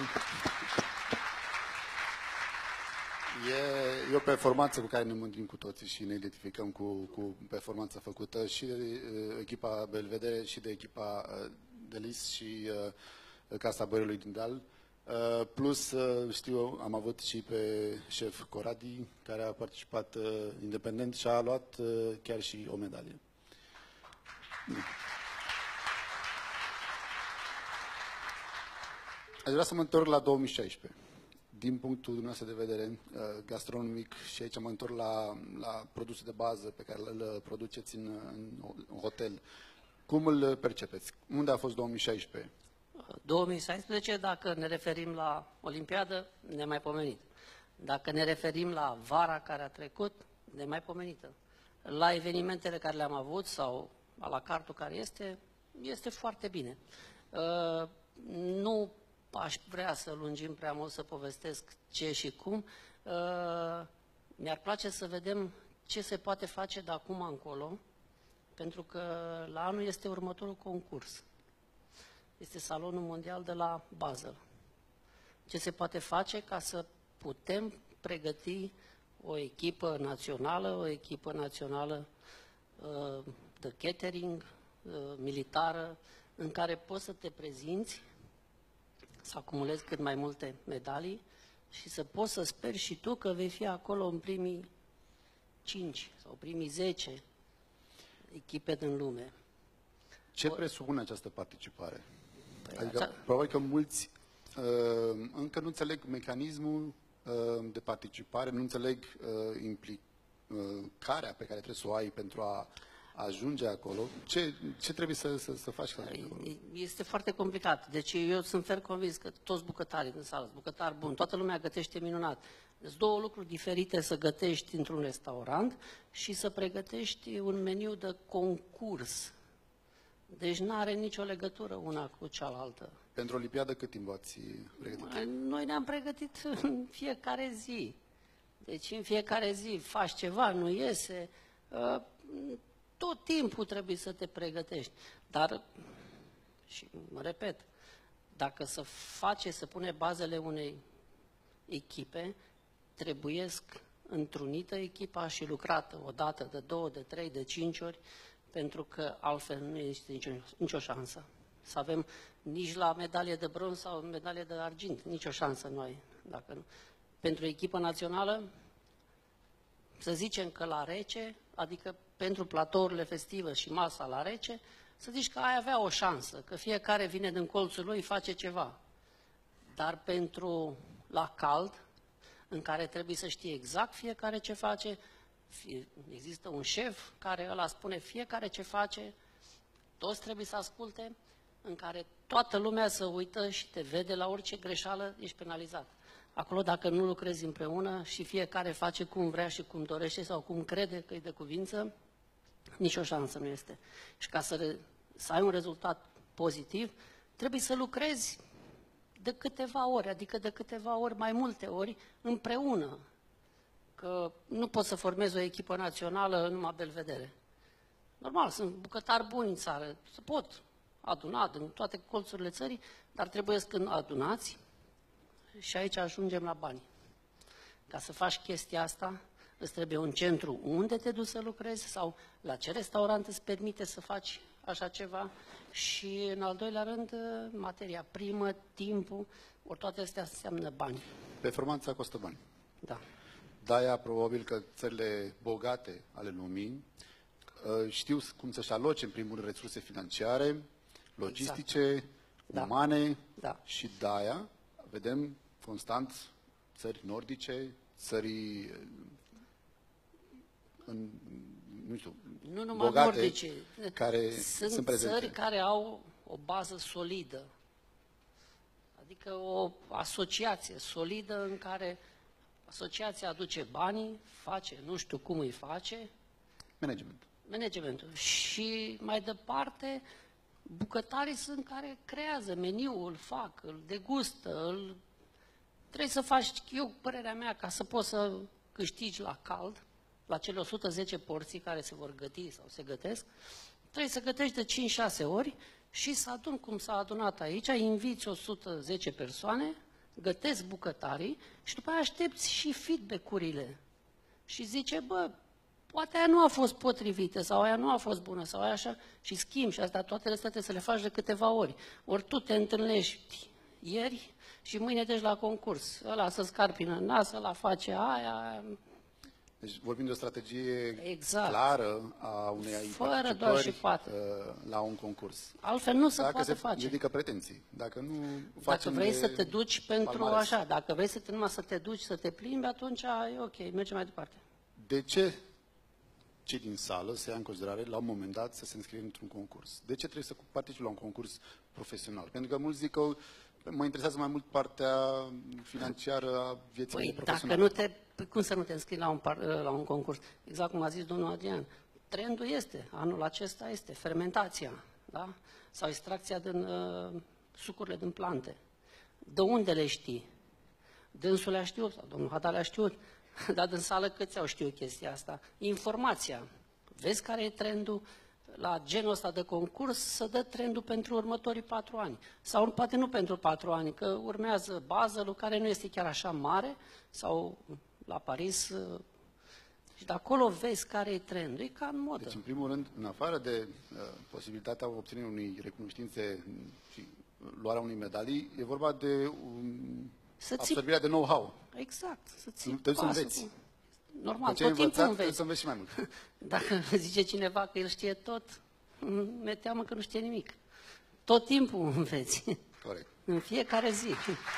E, e o performanță cu care ne mândrim cu toții și ne identificăm cu, cu performanța făcută și de uh, echipa Belvedere și de echipa uh, Delis și uh, Casa Băiului din Deal. Uh, plus, uh, știu, am avut și pe șef Coradi, care a participat uh, independent și a luat uh, chiar și o medalie. Aș vrea să mă întorc la două mii șaisprezece. Din punctul dumneavoastră de vedere gastronomic, și aici mă întorc la, la produsul de bază pe care îl produceți în, în hotel, cum îl percepeți? Unde a fost două mii șaisprezece? două mii șaisprezece, dacă ne referim la Olimpiadă, nemaipomenit. Dacă ne referim la vara care a trecut, nemaipomenită. La evenimentele care le-am avut sau la cartul care este, este foarte bine. Uh, nu aș vrea să lungim prea mult să povestesc ce și cum. Uh, mi-ar place să vedem ce se poate face de acum încolo, pentru că la anul este următorul concurs. Este Salonul Mondial de la Basel. Ce se poate face ca să putem pregăti o echipă națională, o echipă națională uh, de catering, uh, militară, în care poți să te prezinți, să acumulezi cât mai multe medalii și să poți să speri și tu că vei fi acolo în primii cinci sau primii zece echipe din lume. Ce presupune această participare? Păi Adică, acea- probabil că mulți uh, încă nu înțeleg mecanismul uh, de participare, nu înțeleg uh, implicarea pe care trebuie să o ai pentru a ajunge acolo. Ce, ce trebuie să, să, să faci ca să ajungi acolo? Este foarte complicat. Deci eu sunt fer convins că toți bucătarii din sală sunt bucătari buni, toată lumea gătește minunat. Sunt două lucruri diferite să gătești într-un restaurant și să pregătești un meniu de concurs. Deci nu are nicio legătură una cu cealaltă. Pentru Olimpiadă cât timp ați pregătit? Noi ne-am pregătit în fiecare zi. Deci în fiecare zi faci ceva, nu iese. Uh, Tot timpul trebuie să te pregătești. Dar, și mă repet, dacă să face, să pune bazele unei echipe, trebuiesc întrunită echipa și lucrată o dată, de două, de trei, de cinci ori, pentru că altfel nu există nicio, nicio șansă. Să avem nici la medalie de bronz sau medalie de argint, nicio șansă noi. Dacă nu. Pentru echipa națională, să zicem că la rece, adică pentru platourile festive și masa la rece, să zici că ai avea o șansă, că fiecare vine din colțul lui, face ceva. Dar pentru la cald, în care trebuie să știe exact fiecare ce face, fie, există un șef care ăla spune fiecare ce face, toți trebuie să asculte, în care toată lumea să uită și te vede la orice greșeală, ești penalizat. Acolo, dacă nu lucrezi împreună și fiecare face cum vrea și cum dorește sau cum crede că e de cuvință, nicio șansă nu este. Și ca să, re, să ai un rezultat pozitiv, trebuie să lucrezi de câteva ori, adică de câteva ori, mai multe ori, împreună. Că nu poți să formezi o echipă națională numai belvedere. Normal, sunt bucătari buni în țară, se pot aduna în toate colțurile țării, dar trebuie să când adunați, și aici ajungem la bani. Ca să faci chestia asta, îți trebuie un centru unde te duci să lucrezi sau la ce restaurant îți permite să faci așa ceva și, în al doilea rând, materia primă, timpul, ori toate astea înseamnă bani. Performanța costă bani. Da. De-aia, probabil că țările bogate ale lumii uh, știu cum să-și aloce, în primul rând, resurse financiare, logistice, Exact. Da. umane Da. și de-aia vedem constant țări nordice, țări uh, în, nu știu, Nu numai bogate, nordice, care sunt, sunt prezente. țări care au o bază solidă, adică o asociație solidă în care asociația aduce banii, face, nu știu cum îi face, Management. managementul. Și mai departe, bucătarii sunt care creează meniul, îl fac, îl degustă, îl... trebuie să faci, eu, părerea mea, ca să poți să câștigi la cald, la cele o sută zece porții care se vor găti sau se gătesc, trebuie să gătești de cinci șase ori și să adun cum s-a adunat aici, inviți o sută zece persoane, gătesc bucătarii și după aia aștepți și feedback-urile. Și zice, bă, poate aia nu a fost potrivită sau aia nu a fost bună sau aia așa și schimbi și asta toate astea trebuie să le faci de câteva ori. Ori tu te întâlnești ieri și mâine deci la concurs. Ăla să scarpină în nas, ăla face aia. Deci vorbim de o strategie Exact. clară a unei Fără doar și participări poate. uh, la un concurs. Altfel nu se Dacă poate se face. ridică pretenții. Dacă nu Dacă facem vrei de să te duci pentru palmares. așa, dacă vrei să te, numai să te duci, să te plimbi, atunci e ok, mergem mai departe. De ce cei din sală să ia în considerare la un moment dat să se înscrie într-un concurs. De ce trebuie să participe la un concurs profesional? Pentru că mulți zic că mă interesează mai mult partea financiară a vieții Păi, profesionale. dacă nu te, păi cum să nu te înscrii la un, par, la un concurs? Exact cum a zis domnul Adrian. Trendul este, anul acesta este fermentația, da? Sau extracția din uh, sucurile din plante. De unde le știi? Dânsul le-a știut, sau domnul Hadar le-a știut, dar din sală câți au știut chestia asta? Informația. Vezi care e trendul? La genul ăsta de concurs să dă trendul pentru următorii patru ani. Sau poate nu pentru patru ani, că urmează Basel, care nu este chiar așa mare, sau la Paris. Și de acolo vezi care e trendul. E ca în modă. Deci, în primul rând, în afară de uh, posibilitatea obținerii unei recunoștințe și luarea unei medalii, e vorba de um, absorbirea de know-how. Exact. Să ții Trebuie să pasul înveți. cu... Normal, Ce tot ai timpul învățat, înveți. trebuie să înveți și mai mult. Dacă zice cineva că el știe tot, mi-e teamă că nu știe nimic. Tot timpul înveți. Corect. În fiecare zi.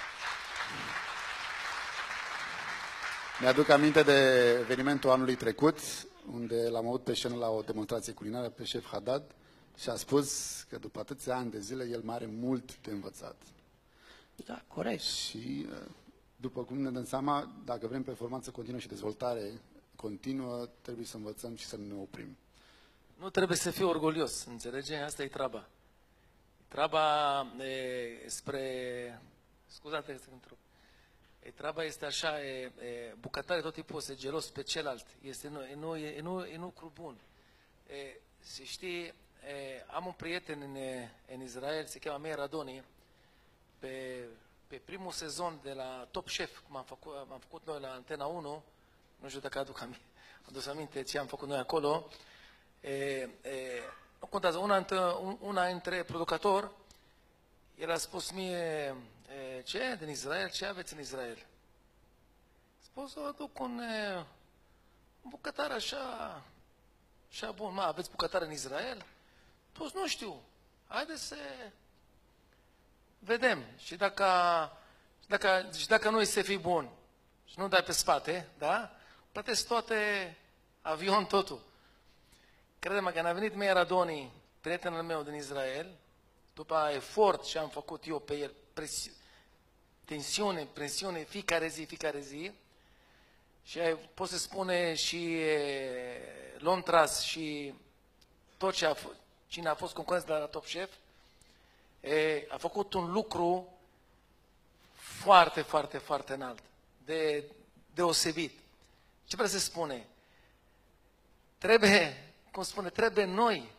Mi-aduc aminte de evenimentul anului trecut, unde l-am avut pe scenă la o demonstrație culinară pe șef Haddad și a spus că după atâția ani de zile el mai are mult de învățat. Da, corect. Și după cum ne dăm seama, dacă vrem performanță continuă și dezvoltare continuă, trebuie să învățăm și să nu ne oprim. Nu trebuie să fii orgolios, înțelege? Asta e treaba. Treaba e spre... Scuzați că într-o... E, treaba este așa, e, e, bucătare tot timpul se gelos pe celălalt. Este, nu, e, nu, e, nu, e lucru bun. E, se știe, e, am un prieten în, în Israel, se cheamă Meir Adoni, pe, pe primul sezon de la Top Chef, cum am făcut, am făcut noi la Antena unu, nu știu dacă aduc aminte, adus aminte ce am făcut noi acolo, e, e, nu contează, una, una dintre producători, el a spus mie, e, ce, din Israel, ce aveți în Israel? A spus, o aduc un, e, un bucătar așa, așa bun, mă, aveți bucătar în Israel? A spus, nu știu, haideți să vedem. Și dacă, dacă, și dacă nu este fi bun și nu dai pe spate, da? Plătesc toate, avion, totul. Crede-mă, când a venit Meir Adoni, prietenul meu din Israel, după efort ce am făcut eu pe el, presi, tensiune, presiune, fiecare zi, fiecare zi, și pot să spune și Lontras și tot ce a fost, cine a fost concurență de la Top Chef, e, a făcut un lucru foarte, foarte, foarte înalt, de deosebit. Ce vreau să spune? Trebuie, cum spune, trebuie noi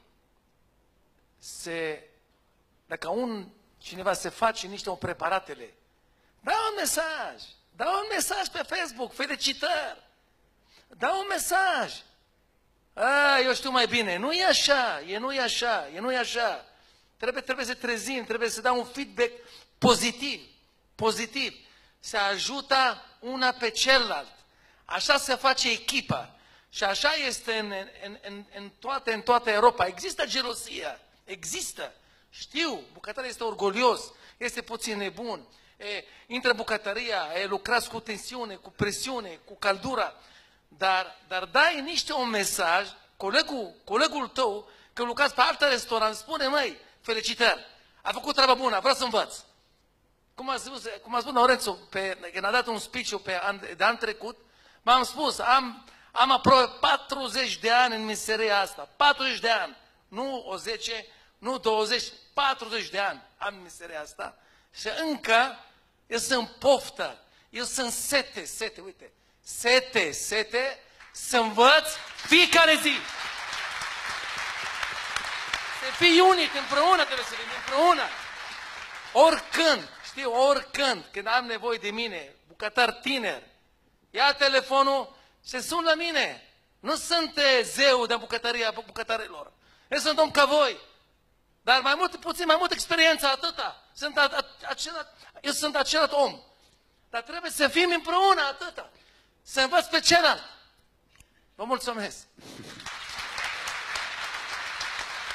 să, dacă un cineva se face niște preparatele, dă un mesaj, dă un mesaj pe Facebook, felicitări, dă un mesaj. A, eu știu mai bine, nu e așa, e nu e așa, e nu e așa. Trebuie, trebuie să trezim, trebuie să dau un feedback pozitiv, pozitiv. Se ajută una pe celălalt. Așa se face echipa. Și așa este în, în, în, în, toate, în toată Europa. Există gelosia, există. Știu, bucătăria este orgolios, este puțin nebun. E, intră bucătăria, e, lucrați cu tensiune, cu presiune, cu căldura. Dar, dar dai niște un mesaj, colegul, colegul tău, că lucrați pe alt restaurant, spune, măi, felicitări, a făcut treaba bună, vreau să învăț. Cum a spus, cum a spus Laurențiu, pe, când a dat un speech pe an, de an trecut, m-am spus, am, am aproape patruzeci de ani în meseria asta, patruzeci de ani, nu o zece, nu douăzeci, patruzeci de ani am în meseria asta și încă eu sunt poftă, eu sunt sete, sete, uite, sete, sete, să învăț fiecare zi. Să fii unic, împreună trebuie să fim, împreună. Oricând, știu, oricând, când am nevoie de mine, bucătar tiner, ia telefonul și sun la mine. Nu sunt zeu de bucătăria bucătarilor. Eu sunt om ca voi. Dar mai mult, puțin mai mult experiență, atâta. Sunt a, a, acela, eu sunt același om. Dar trebuie să fim împreună, atâta. Să învăț pe celălalt. Vă mulțumesc.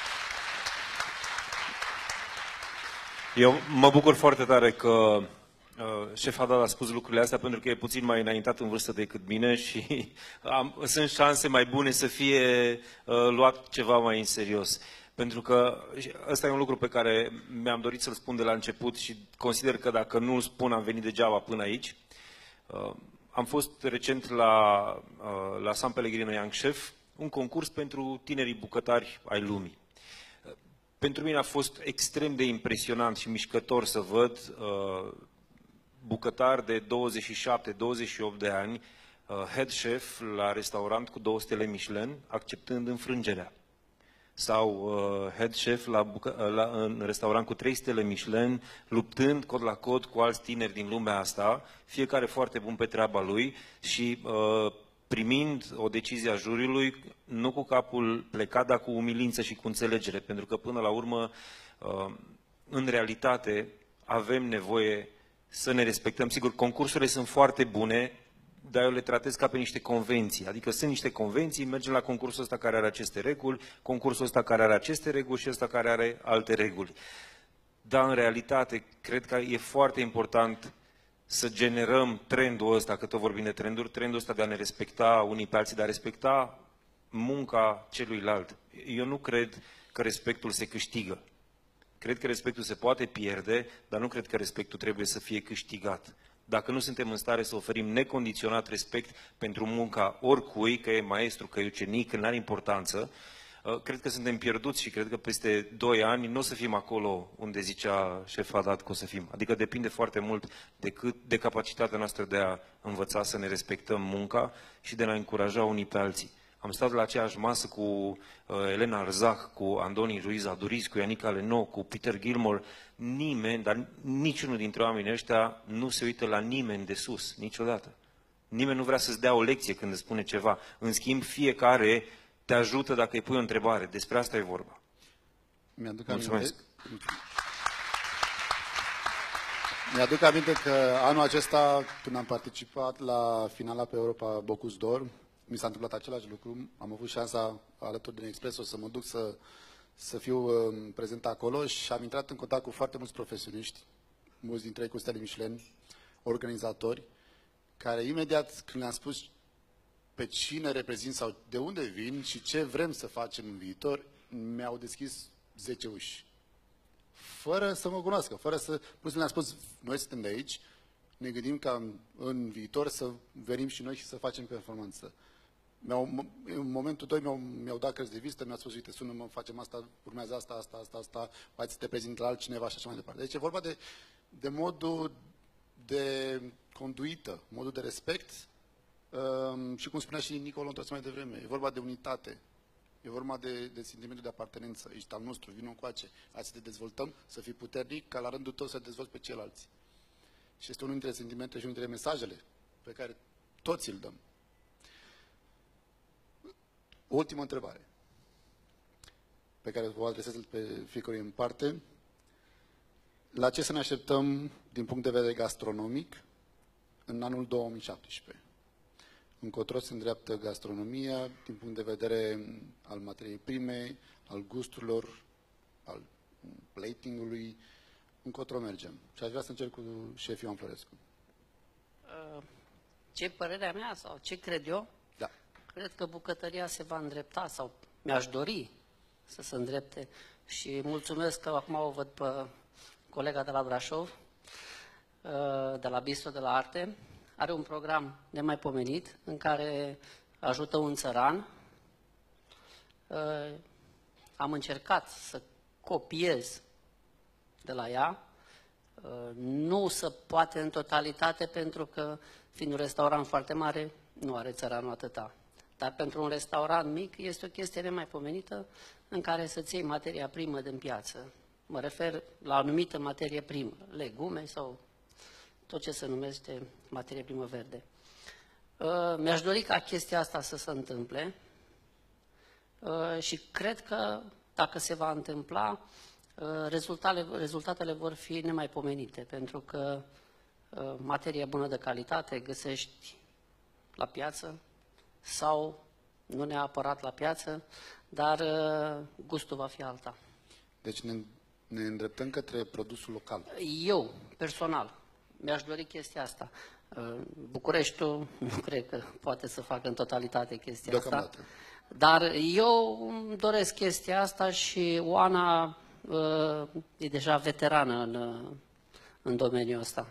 Eu mă bucur foarte tare că Uh, șef Haddad a spus lucrurile astea pentru că e puțin mai înaintat în vârstă decât mine și am, sunt șanse mai bune să fie uh, luat ceva mai în serios. Pentru că ăsta e un lucru pe care mi-am dorit să-l spun de la început și consider că dacă nu îl spun am venit degeaba până aici. Uh, am fost recent la, uh, la San Pellegrino Young Chef, un concurs pentru tinerii bucătari ai lumii. Pentru mine a fost extrem de impresionant și mișcător să văd uh, bucătari de douăzeci și șapte douăzeci și opt de ani, uh, head chef la restaurant cu două stele Michelin, acceptând înfrângerea. Sau uh, head chef la, la, în restaurant cu trei stele Michelin, luptând cod la cod cu alți tineri din lumea asta, fiecare foarte bun pe treaba lui și uh, primind o decizie a juriului, nu cu capul plecat, dar cu umilință și cu înțelegere, pentru că până la urmă, în realitate, avem nevoie să ne respectăm. Sigur, concursurile sunt foarte bune, dar eu le tratez ca pe niște convenții. Adică sunt niște convenții, mergem la concursul ăsta care are aceste reguli, concursul ăsta care are aceste reguli și ăsta care are alte reguli. Dar, în realitate, cred că e foarte important să generăm trendul ăsta, că tot vorbim de trenduri, trendul ăsta de a ne respecta unii pe alții, de a respecta munca celuilalt. Eu nu cred că respectul se câștigă. Cred că respectul se poate pierde, dar nu cred că respectul trebuie să fie câștigat. Dacă nu suntem în stare să oferim necondiționat respect pentru munca oricui, că e maestru, că e ucenic, că nu are importanță, cred că suntem pierduți și cred că peste doi ani nu o să fim acolo unde zicea șef Haddad că o să fim. Adică depinde foarte mult de, cât, de capacitatea noastră de a învăța să ne respectăm munca și de a ne încuraja unii pe alții. Am stat la aceeași masă cu uh, Elena Arzach, cu Andoni Ruiz Aduriz, cu Ianica Leno, cu Peter Gilmore. Nimeni, dar niciunul dintre oamenii ăștia nu se uită la nimeni de sus, niciodată. Nimeni nu vrea să-ți dea o lecție când îți spune ceva. În schimb, fiecare te ajută dacă îi pui o întrebare. Despre asta e vorba. Mi-aduc Mulțumesc. aminte, mi-aduc aminte că anul acesta, când am participat la finala pe Europa Bocuse d'Or, mi s-a întâmplat același lucru. Am avut șansa, alături din Expresso, să mă duc să, să fiu uh, prezent acolo și am intrat în contact cu foarte mulți profesioniști, mulți dintre ei cu stele Michelin, organizatori, care imediat când le-am spus pe cine reprezint sau de unde vin și ce vrem să facem în viitor, mi-au deschis zece uși. Fără să mă cunoască, fără să... Plus le-am spus, noi suntem de aici, ne gândim ca în, în viitor să venim și noi și să facem performanță. Mi-au, în momentul doi mi-au, mi-au dat cărți de vizită, mi-au spus, uite, sună-mă, facem asta, urmează asta, asta, asta, asta, hai să te prezint la altcineva și așa mai departe. Deci e vorba de, de modul de conduită, modul de respect um, și cum spunea și Nicolo într-o mai devreme, e vorba de unitate, e vorba de, de sentimentul de apartenență, ești al nostru, vină încoace, hai să te dezvoltăm, să fii puternic, ca la rândul tău să te dezvolți pe ceilalți. Și este unul dintre sentimente și unul dintre mesajele pe care toți îl dăm. Ultima întrebare pe care o adresez pe fiecare în parte. La ce să ne așteptăm din punct de vedere gastronomic în anul două mii șaptesprezece? Încotro se îndreaptă gastronomia din punct de vedere al materiei prime, al gusturilor, al platingului, încotro mergem. Și aș vrea să încerc cu șef Ioan Florescu. Ce părerea mea sau ce cred eu? Da. Cred că bucătăria se va îndrepta sau mi-aș dori să se îndrepte și mulțumesc că acum o văd pe colega de la Brașov, de la Bistro de la Arte. Are un program nemaipomenit în care ajută un țăran. Am încercat să copiez de la ea. Nu se poate în totalitate pentru că, fiind un restaurant foarte mare, nu are țăranul atâta. Dar pentru un restaurant mic este o chestie nemaipomenită în care să-ți iei materia primă din piață. Mă refer la o anumită materie primă, legume sau tot ce se numește materie primă verde. Mi-aș dori ca chestia asta să se întâmple și cred că dacă se va întâmpla, rezultatele, rezultatele vor fi nemaipomenite, pentru că materie bună de calitate găsești la piață sau nu neapărat la piață, dar gustul va fi alta. Deci ne, ne îndreptăm către produsul local. Eu, personal, mi-aș dori chestia asta. Uh, Bucureștiul nu cred că poate să facă în totalitate chestia asta. Deocamdată. Dar eu îmi doresc chestia asta și Oana uh, e deja veterană în, uh, în domeniul ăsta.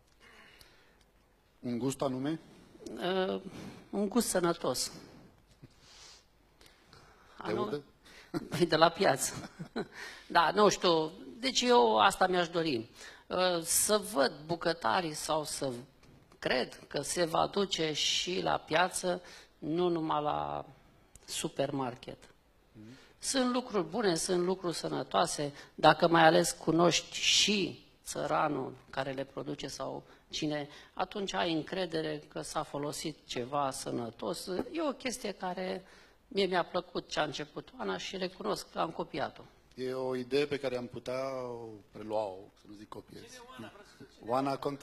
Un gust anume? Uh, un gust sănătos. De unde? De la piață. Da, nu știu. Deci eu asta mi-aș dori. Uh, Să văd bucătarii sau să cred că se va duce și la piață, nu numai la supermarket. Sunt lucruri bune, sunt lucruri sănătoase, dacă mai ales cunoști și țăranul care le produce sau cine, atunci ai încredere că s-a folosit ceva sănătos. E o chestie care mie mi-a plăcut ce a început Oana și recunosc că am copiat-o. E o idee pe care am putea o prelua-o, să nu zic copiez. Oana, Oana cont...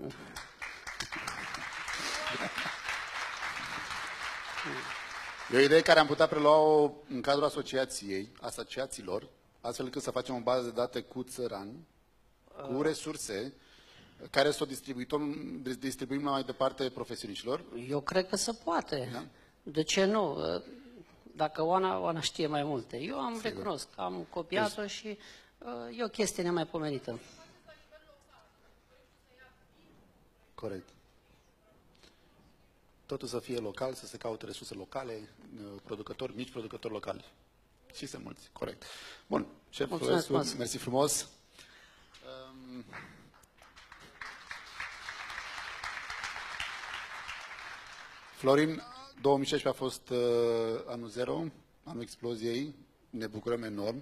E o idee care am putea prelua-o în cadrul asociației, asociațiilor, astfel încât să facem o bază de date cu țărani, cu resurse, care să o distribuim, distribuim mai departe profesioniștilor. Eu cred că se poate. Da? De ce nu? Dacă Oana, Oana știe mai multe. Eu am Sigur. recunosc că am copiat-o și uh, e o chestie nemaipomenită. Corect. Totul să fie local, să se caute resurse locale, producători, mici producători locali. Și sunt mulți, corect. Bun, șef, Mulțumesc frumos. mersi frumos. Um, Florin, două mii șaisprezece a fost uh, anul zero, anul exploziei, ne bucurăm enorm.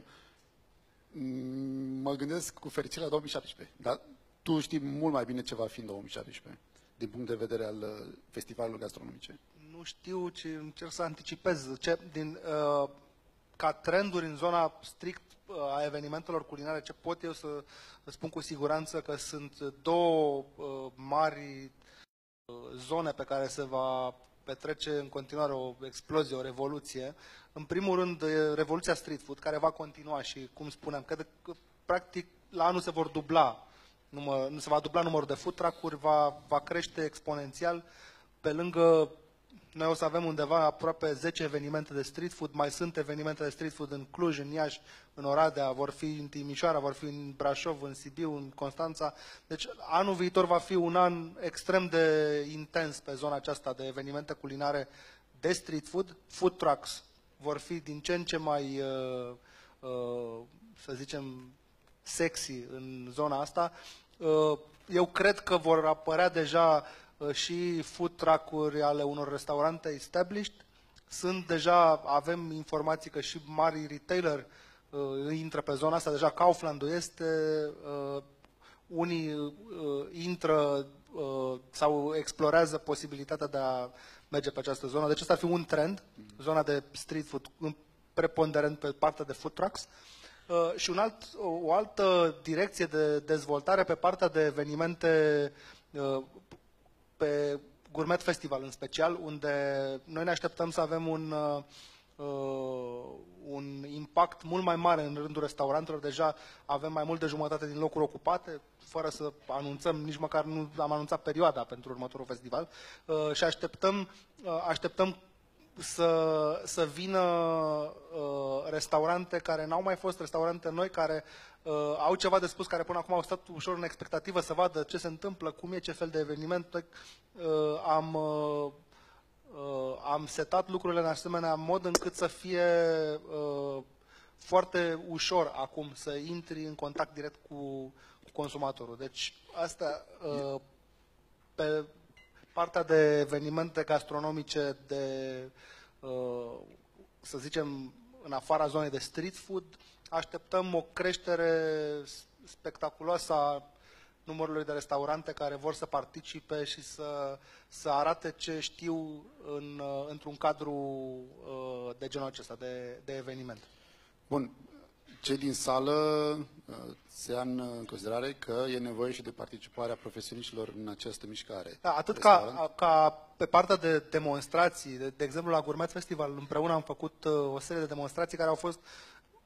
Mm, Mă gândesc cu fericire la două mii șaptesprezece, dar tu știi mult mai bine ce va fi în două mii șaptesprezece, din punct de vedere al uh, festivalului gastronomice. Nu știu, ci încerc să anticipez. Ce, din, uh, ca trenduri în zona strict uh, a evenimentelor culinare, ce pot eu să spun cu siguranță că sunt două uh, mari uh, zone pe care se va petrece în continuare o explozie, o revoluție. În primul rând, e revoluția street food, care va continua și, cum spuneam, că, că practic la anul se vor dubla, număr, se va dubla numărul de food truck-uri, va, va crește exponențial. Pe lângă, noi o să avem undeva aproape zece evenimente de street food, mai sunt evenimente de street food în Cluj, în Iași, în Oradea, vor fi în Timișoara, vor fi în Brașov, în Sibiu, în Constanța. Deci anul viitor va fi un an extrem de intens pe zona aceasta de evenimente culinare de street food. Food trucks vor fi din ce în ce mai, uh, uh, să zicem, sexy în zona asta. Uh, eu cred că vor apărea deja și food truck-uri ale unor restaurante established. Sunt deja, avem informații că și mari retailer uh, intră pe zona asta, deja Kaufland-ul este, uh, unii uh, intră uh, sau explorează posibilitatea de a merge pe această zonă. Deci ăsta ar fi un trend, zona de street food, preponderent pe partea de food trucks. Uh, și un alt, o altă direcție de dezvoltare pe partea de evenimente uh, pe Gourmet Festival în special, unde noi ne așteptăm să avem un, uh, un impact mult mai mare în rândul restaurantelor. Deja avem mai mult de jumătate din locuri ocupate, fără să anunțăm, nici măcar nu am anunțat perioada pentru următorul festival. Uh, și așteptăm, uh, așteptăm să, să vină uh, restaurante care n-au mai fost restaurante noi, care uh, au ceva de spus, care până acum au stat ușor în expectativă să vadă ce se întâmplă, cum e, ce fel de eveniment. Uh, am, uh, uh, am setat lucrurile în asemenea mod încât să fie uh, foarte ușor acum să intri în contact direct cu, cu consumatorul. Deci asta uh, pe partea de evenimente gastronomice, de, uh, să zicem, în afara zonei de street food, așteptăm o creștere spectaculoasă a numărului de restaurante care vor să participe și să, să arate ce știu în, într-un cadru uh, de genul acesta, de, de eveniment. Bun. Cei din sală se ia în considerare că e nevoie și de participarea profesioniștilor în această mișcare. Da, atât ca, ca pe partea de demonstrații, de, de exemplu la Gourmet Festival, împreună am făcut uh, o serie de demonstrații care au fost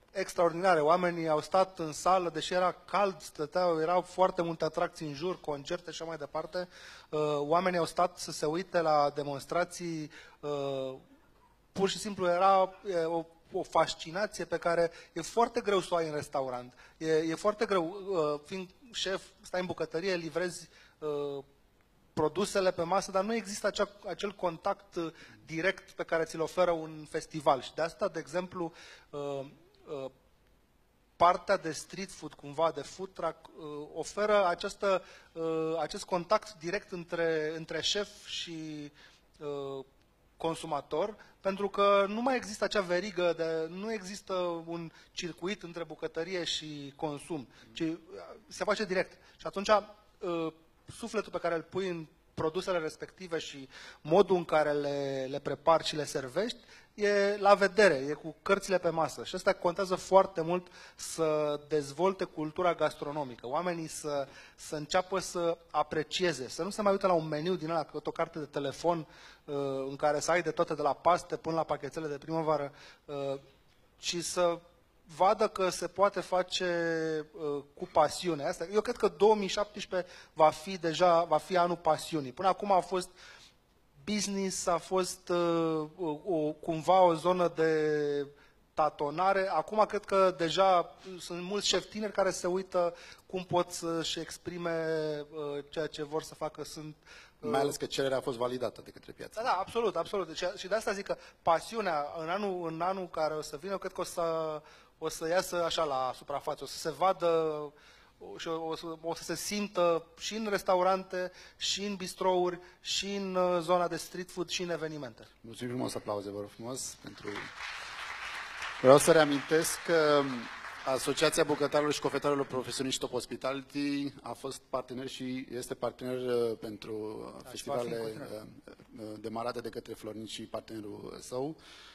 extraordinare. Oamenii au stat în sală, deși era cald, stăteau, erau foarte multe atracții în jur, concerte și așa mai departe. Uh, oamenii au stat să se uite la demonstrații. Uh, pur și simplu era e, o, o fascinație pe care e foarte greu să o ai în restaurant. E, e foarte greu. Uh, fiind șef, stai în bucătărie, livrezi uh, produsele pe masă, dar nu există acea, acel contact uh, direct pe care ți-l oferă un festival. Și de asta, de exemplu, uh, uh, partea de street food, cumva, de food truck, uh, oferă această, uh, acest contact direct între, între șef și uh, consumator, pentru că nu mai există acea verigă, de, nu există un circuit între bucătărie și consum, ci uh, se face direct. Și atunci, uh, sufletul pe care îl pui în produsele respective și modul în care le, le prepari și le servești, e la vedere, e cu cărțile pe masă. Și asta contează foarte mult să dezvolte cultura gastronomică. Oamenii să, să înceapă să aprecieze, să nu se mai uite la un meniu din ăla, o carte de telefon în care să ai de toate, de la paste până la pachetele de primăvară, ci să vadă că se poate face uh, cu pasiune. Asta, eu cred că două mii șaptesprezece va fi deja va fi anul pasiunii. Până acum a fost business, a fost uh, o, cumva o zonă de tatonare. Acum cred că deja sunt mulți șefi tineri care se uită cum pot să-și exprime uh, ceea ce vor să facă. Sunt Mai ales că cererea a fost validată de către piață. Da, da, absolut, absolut. Și, și de asta zic că pasiunea în anul, în anul care o să vină, eu cred că o să, o să iasă așa la suprafață, o să se vadă și o, o, să, o să se simtă și în restaurante, și în bistrouri, și în uh, zona de street food, și în evenimente. Mulțumim frumos, aplauze, vă rog frumos, pentru... Vreau să reamintesc că Asociația Bucătarilor și Cofetarilor Profesioniști Top Hospitality a fost partener și este partener uh, pentru uh, festivalele uh, uh, demarate de către Florin și partenerul său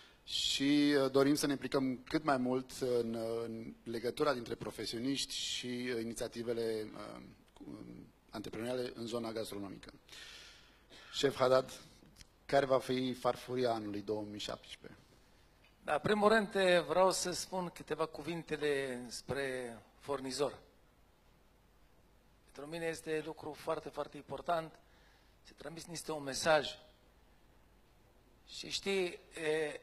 și uh, dorim să ne implicăm cât mai mult în, uh, în legătura dintre profesioniști și uh, inițiativele uh, antreprenoriale în zona gastronomică. Șef Haddad, care va fi farfuria anului două mii șaptesprezece? Da, primul rând vreau să spun câteva cuvintele spre furnizor. Pentru mine este lucru foarte, foarte important să transmiți niște un mesaj. Și știi, e,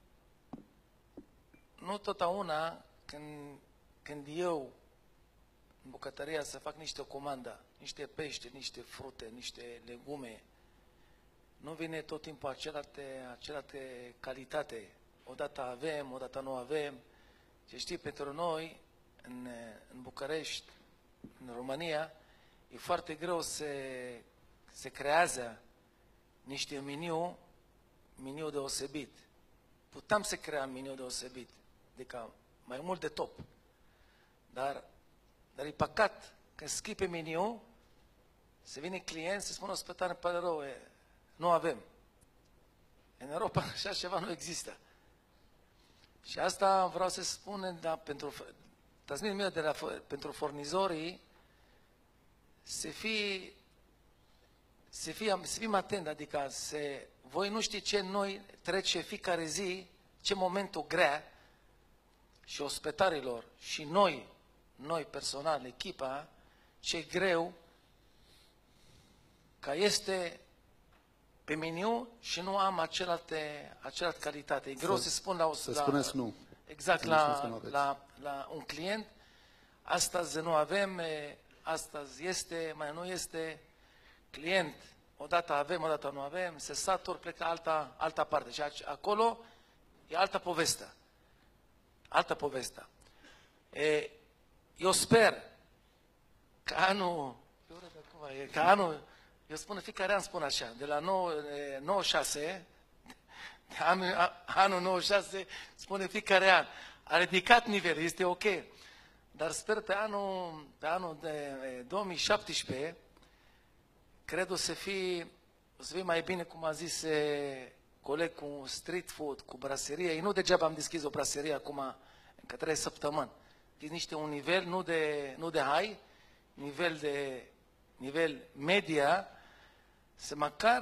nu totdeauna când, când eu în bucătăria să fac niște comandă, niște pește, niște frute, niște legume, nu vine tot timpul acelalte, acelalte calitate. Odată avem, odată nu avem. Și știi, pentru noi, în, în București, în România, e foarte greu să se creează niște meniu, meniu deosebit. Putem să creăm meniu deosebit, adică mai mult de top. Dar, dar e păcat că schimbi pe meniu, să vine client să spună ospătar, îmi pare rău, e, nu avem. În Europa așa ceva nu există. Și asta vreau să spun, da, pentru, transmit meu de la, pentru furnizorii, să fii, să fii, să fim atent, adică să, voi nu știți ce noi trece fiecare zi, ce momentul grea și ospătarilor și noi, noi personal, echipa, ce greu ca este pe meniu și nu am acelalte, acelalte calitate. E greu să, să spun la... Să la, spuneți nu. Exact, să la, la, la un client. Astăzi nu avem, astăzi este, mai nu este. Client, odată avem, odată nu avem, se satur, plecă alta, alta parte. Și acolo e alta poveste. Alta poveste. E, eu sper că anul... Că anul... Eu spun, fiecare an spun așa, de la nouăzeci și șase, de anul, anul nouăzeci și șase, spune fiecare an, a ridicat nivelul, este ok. Dar sper pe anul, pe anul de două mii șaptesprezece, cred o să fie, o să fie mai bine, cum a zis coleg, cu street food, cu braserie. Eu nu degeaba am deschis o braserie acum, încă trei săptămâni. E niște un nivel, nu de, nu de high, nivel de nivel media, să măcar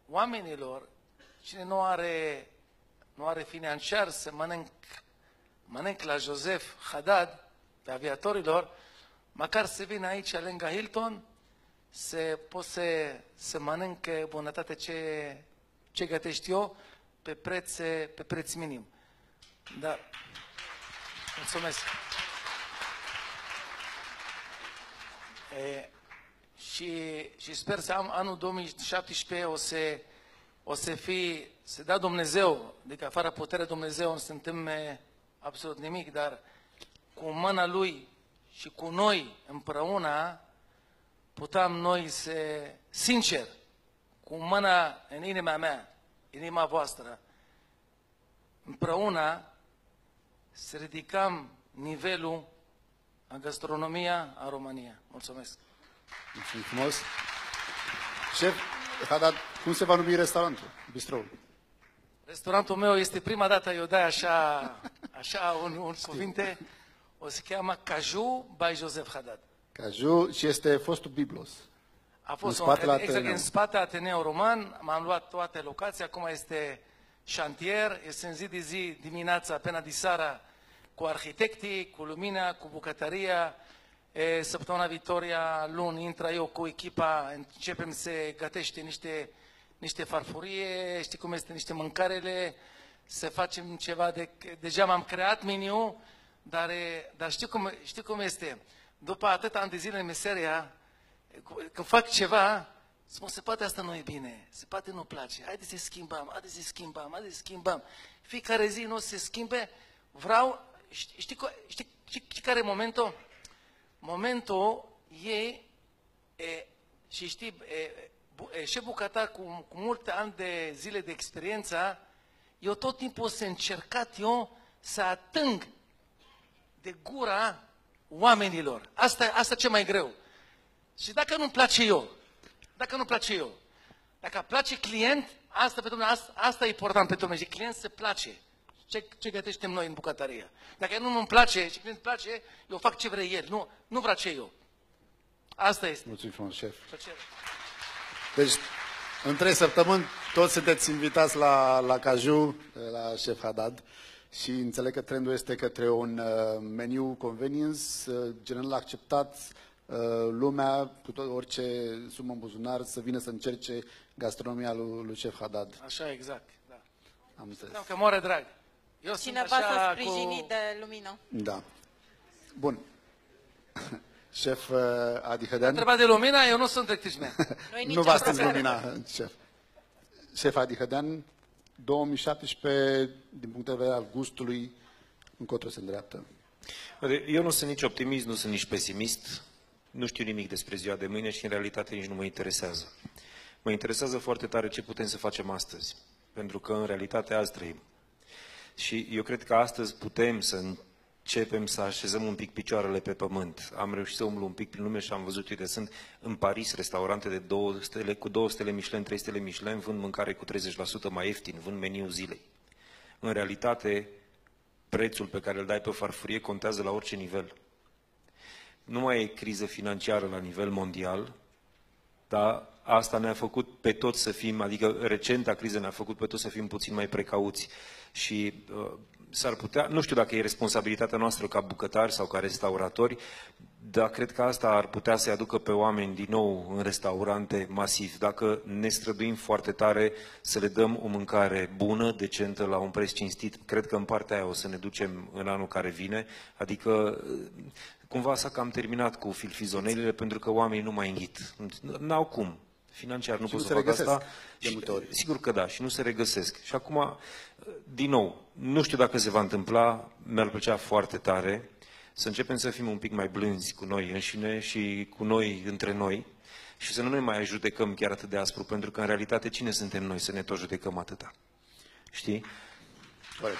oamenilor, cine nu are, nu are financiar, să mănânc mănânc la Joseph Haddad, pe aviatorilor, măcar să vină aici lângă Hilton, să pot să, să mănânc bunătate ce, ce gătești eu pe preț, pe preț minim. Da. Mulțumesc. E, și, și sper să am anul două mii șaptesprezece o să, o să fie, să dea Dumnezeu, adică fără puterea Dumnezeu nu se întâmple absolut nimic, dar cu mâna Lui și cu noi împreună puteam noi să, sincer, cu mâna în inima mea, inima voastră, împreună să ridicăm nivelul în gastronomia în România. Mulțumesc! Mulțumim frumos! Șef Haddad, cum se va numi restaurantul, bistroul? Restaurantul meu este prima dată, eu dai așa, așa un, un cuvinte, o să cheamă Caju by Joseph Haddad. Caju și este fostul Biblos. A fost în spatele un, exact, Ateneu. în spate Ateneu Roman, m-am luat toate locații, acum este șantier, este în zi de zi, dimineața, până de seara, cu arhitecții, cu lumina, cu bucătăria. E, săptămâna viitoria, luni, intră eu cu echipa, începem să gătește niște, niște farfurie, știi cum este, niște mâncarele, să facem ceva de... Deja m-am creat meniu, dar, e, dar știu, cum, știu cum este. După atâta ani de zile în meseria, când fac ceva, spun, se poate asta nu e bine, se poate nu place, haideți să schimbăm, haideți să schimbăm, haideți să schimbăm. Fiecare zi nu se schimbe, vreau, știi, știi, știi, știi care e momentul? Momentul e, e și știi, e, e, și bucătar cu, cu multe ani de zile de experiență, eu tot timpul să încercat eu să ating de gura oamenilor. Asta, asta ce mai greu. Și dacă nu-mi place eu, dacă nu-mi place eu, dacă place client, asta, pentru mine, asta, asta e important pentru mine. Și client se place. Ce, ce găteștem noi în bucătărie. Dacă nu îmi place și client place, eu fac ce vrei el. Nu, nu vreau ce eu. Asta este. Mulțumim frumos, șef. Plăcere. Deci, în trei săptămâni, toți sunteți invitați la, la Caju, la șef Haddad, și înțeleg că trendul este către un uh, meniu convenience, uh, general acceptat, uh, lumea, cu tot, orice sumă în buzunar, să vină să încerce gastronomia lui, lui șef Haddad. Așa, exact. Da. Am înțeles. Da, că moare drag. Eu Cineva sunt așa să sprijini cu... de lumină. Da. Bun. Șef uh, Adi Hădean. Întrebat de lumina, eu nu sunt electrician. Nu v-a stins lumina, șef. Șef Adi Hădean, două mii șaptesprezece, din punct de vedere al gustului, încotro se îndreaptă. Eu nu sunt nici optimist, nu sunt nici pesimist, nu știu nimic despre ziua de mâine și în realitate nici nu mă interesează. Mă interesează foarte tare ce putem să facem astăzi, pentru că în realitate azi trăim. Și eu cred că astăzi putem să începem să așezăm un pic picioarele pe pământ. Am reușit să umblu un pic prin lume și am văzut, uite, sunt în Paris restaurante de două stele, cu două stele Michelin, trei stele Michelin, vând mâncare cu treizeci la sută mai ieftin, vând meniul zilei. În realitate, prețul pe care îl dai pe farfurie contează la orice nivel. Nu mai e criză financiară la nivel mondial, dar asta ne-a făcut pe toți să fim, adică recenta criză ne-a făcut pe toți să fim puțin mai precauți. Și uh, s-ar putea, nu știu dacă e responsabilitatea noastră ca bucătari sau ca restauratori, dar cred că asta ar putea să-i aducă pe oameni din nou în restaurante masiv. Dacă ne străduim foarte tare să le dăm o mâncare bună, decentă, la un preț cinstit, cred că în partea aia o să ne ducem în anul care vine. Adică cumva s-a cam terminat cu filfizonelele pentru că oamenii nu mai înghit. N-au cum. Financiar nu și pot nu să se fac asta. de multe ori. Sigur că da, și nu se regăsesc. Și acum, din nou, nu știu dacă se va întâmpla, mi-ar plăcea foarte tare să începem să fim un pic mai blânzi cu noi înșine și cu noi între noi și să nu ne mai judecăm chiar atât de aspru, pentru că în realitate cine suntem noi să ne tot judecăm atâta? Știi? Corect.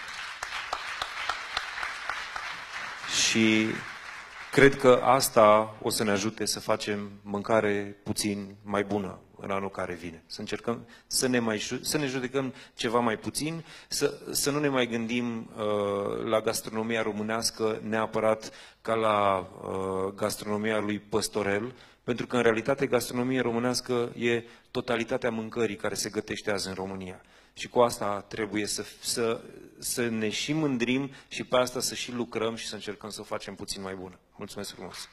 Și cred că asta o să ne ajute să facem mâncare puțin mai bună. în anul care vine. Să încercăm să ne, mai, să ne judecăm ceva mai puțin, să, să nu ne mai gândim uh, la gastronomia românească neapărat ca la uh, gastronomia lui Păstorel, pentru că în realitate gastronomia românească e totalitatea mâncării care se gătește azi în România. Și cu asta trebuie să, să, să ne și mândrim și pe asta să și lucrăm și să încercăm să o facem puțin mai bună. Mulțumesc frumos!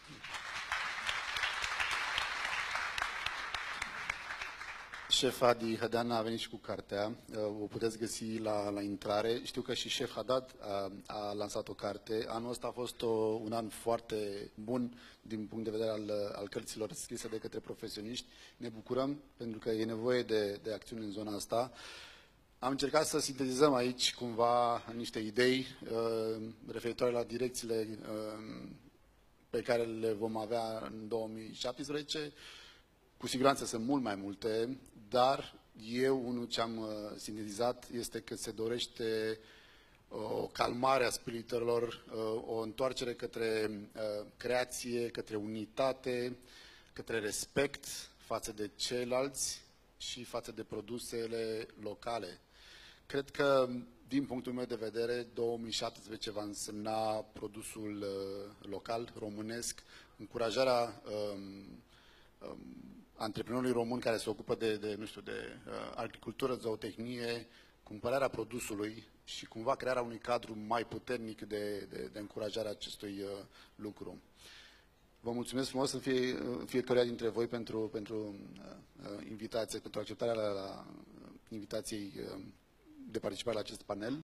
Șef Adi Hădean a venit și cu cartea, o puteți găsi la, la intrare. Știu că și șef Haddad a, a lansat o carte. Anul ăsta a fost o, un an foarte bun din punct de vedere al, al cărților scrise de către profesioniști. Ne bucurăm pentru că e nevoie de, de acțiuni în zona asta. Am încercat să sintetizăm aici cumva niște idei uh, referitoare la direcțiile uh, pe care le vom avea în două mii șaptesprezece. Cu siguranță sunt mult mai multe, dar eu, unul ce am uh, sintetizat este că se dorește o calmare a spiritelor, uh, o întoarcere către uh, creație, către unitate, către respect față de ceilalți și față de produsele locale. Cred că, din punctul meu de vedere, două mii șaptesprezece va însemna produsul uh, local, românesc, încurajarea um, um, antreprenorului român care se ocupă de, de nu știu, de uh, agricultură, zootehnie, cumpărarea produsului și cumva crearea unui cadru mai puternic de, de, de încurajare a acestui uh, lucru. Vă mulțumesc frumos în fie, fiecare dintre voi pentru, pentru uh, invitație, pentru acceptarea la, la invitației uh, de participare la acest panel.